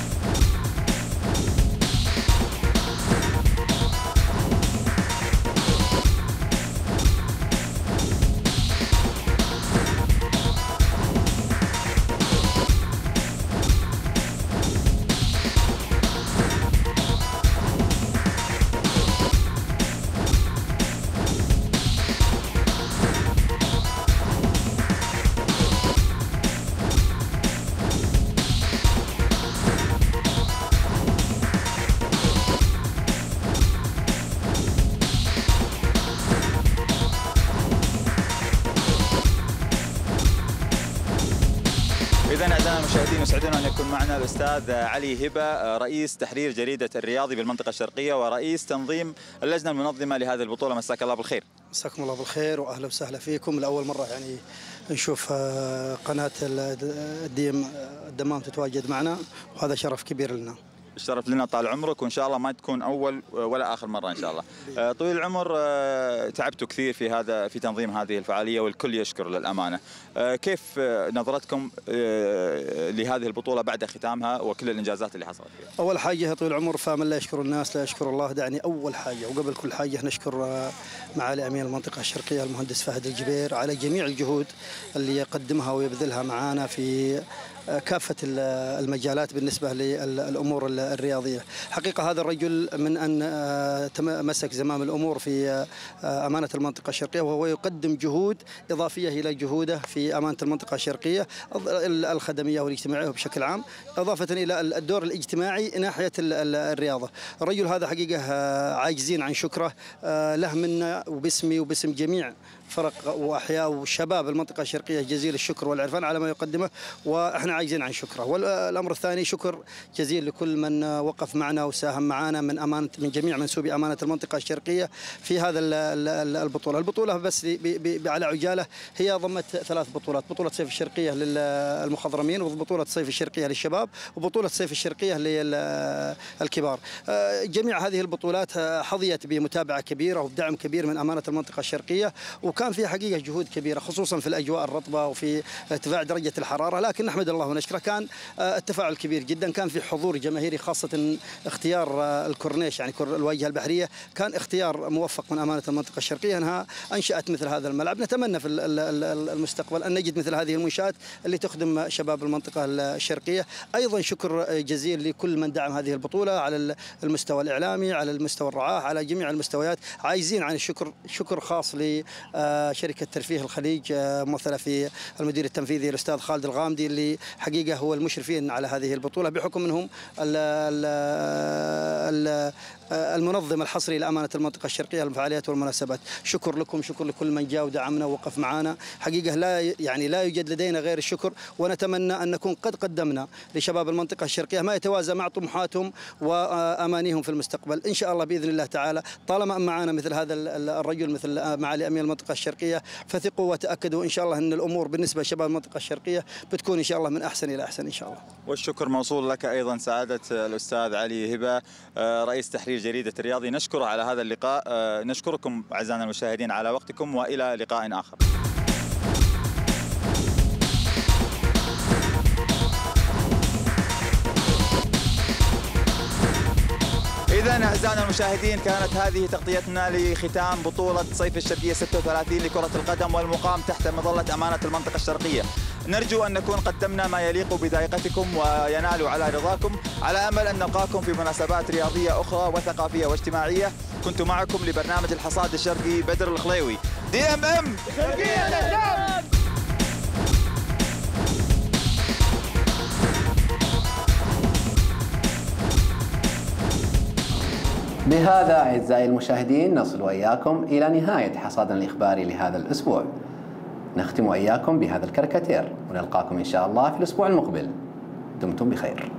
S7: إذن أعزائنا المشاهدين، يسعدنا أن يكون معنا الأستاذ علي هبة، رئيس تحرير جريدة الرياضي بالمنطقة الشرقية ورئيس تنظيم اللجنة المنظمة لهذه البطولة. مساك الله بالخير.
S4: مساكم الله بالخير وأهلا وسهلا فيكم. لأول مرة يعني نشوف قناة الديم الدمام تتواجد معنا، وهذا شرف كبير لنا.
S7: الشرف لنا طال عمرك، وإن شاء الله ما تكون أول ولا آخر مرة إن شاء الله. طويل العمر، تعبتوا كثير في هذا في تنظيم هذه الفعالية والكل يشكر للأمانة. كيف نظرتكم لهذه البطولة بعد ختامها وكل الإنجازات اللي حصلت فيها؟
S4: أول حاجة طويل العمر فمن لا يشكر الناس لا يشكر الله، دعني أول حاجة وقبل كل حاجة نشكر معالي أمين المنطقة الشرقية المهندس فهد الجبير على جميع الجهود اللي يقدمها ويبذلها معنا في كافة المجالات بالنسبة للأمور الرياضية. حقيقة هذا الرجل من أن تمسك زمام الأمور في أمانة المنطقة الشرقية، وهو يقدم جهود إضافية إلى جهوده في أمانة المنطقة الشرقية الخدمية والاجتماعية بشكل عام، إضافة إلى الدور الاجتماعي ناحية الرياضة. الرجل هذا حقيقة عاجزين عن شكره، له منا وباسمي وباسم جميع فرق وأحياء وشباب المنطقة الشرقية جزيل الشكر والعرفان على ما يقدمه، وإحنا عايزين عن شكره. والأمر الثاني شكر جزيل لكل من وقف معنا وساهم معنا من أمانة من جميع منسوبي أمانة المنطقة الشرقية في هذا البطولة. البطولة بس على عجالة هي ضمت ثلاث بطولات: بطولة صيف الشرقية للمخضرمين، وبطولة صيف الشرقية للشباب، وبطولة صيف الشرقية للكبار. جميع هذه البطولات حظيت بمتابعة كبيرة وبدعم كبير من أمانة المنطقة الشرقية، وكان في حقيقة جهود كبيرة خصوصا في الأجواء الرطبة وفي ارتفاع درجة الحرارة، لكن نحمد الله ونشكره. كان التفاعل كبير جدا، كان في حضور جماهيري، خاصة اختيار الكورنيش يعني الواجهة البحرية كان اختيار موفق من أمانة المنطقة الشرقية أنها أنشأت مثل هذا الملعب. نتمنى في المستقبل أن نجد مثل هذه المنشآت اللي تخدم شباب المنطقة الشرقية. أيضا شكر جزيل لكل من دعم هذه البطولة على المستوى الإعلامي، على المستوى الرعاة، على جميع المستويات. عايزين عن الشكر شكر خاص لشركة ترفيه الخليج ممثلة في المدير التنفيذي الأستاذ خالد الغامدي، اللي حقيقة هو المشرفين على هذه البطولة بحكم أنهم المنظم الحصري لأمانة المنطقة الشرقية للفعاليات والمناسبات. شكر لكم، شكر لكل من جاء ودعمنا ووقف معنا. حقيقة لا يعني لا يوجد لدينا غير الشكر، ونتمنى أن نكون قد قدمنا لشباب المنطقة الشرقية ما يتوازى مع طموحاتهم وأمانيهم في المستقبل إن شاء الله بإذن الله تعالى. طالما معنا مثل هذا الرجل مثل معالي أمير المنطقة الشرقية، فثقوا وتأكدوا إن شاء الله أن الأمور بالنسبة لشباب المنطقة الشرقية بتكون إن شاء الله من أحسن إلى أحسن إن شاء الله.
S7: والشكر موصول لك أيضا سعادة الأستاذ علي هبة رئيس تحرير جريدة الرياضي. نشكره على هذا اللقاء. نشكركم أعزائنا المشاهدين على وقتكم، وإلى لقاء آخر. إذا أعزائنا المشاهدين كانت هذه تغطيتنا لختام بطولة صيف الشرقية ستة وثلاثين لكرة القدم والمقام تحت مظلة أمانة المنطقة الشرقية. نرجو أن نكون قدمنا ما يليق بذائقتكم وينال على رضاكم، على أمل أن نلقاكم في مناسبات رياضية أخرى وثقافية واجتماعية. كنت معكم لبرنامج الحصاد الشرقي بدر الخليوي. دي ام ام شرقية للشام.
S1: بهذا أعزائي المشاهدين نصل وإياكم إلى نهاية حصادنا الإخباري لهذا الأسبوع. نختم وإياكم بهذا الكاريكاتير، ونلقاكم إن شاء الله في الأسبوع المقبل. دمتم بخير.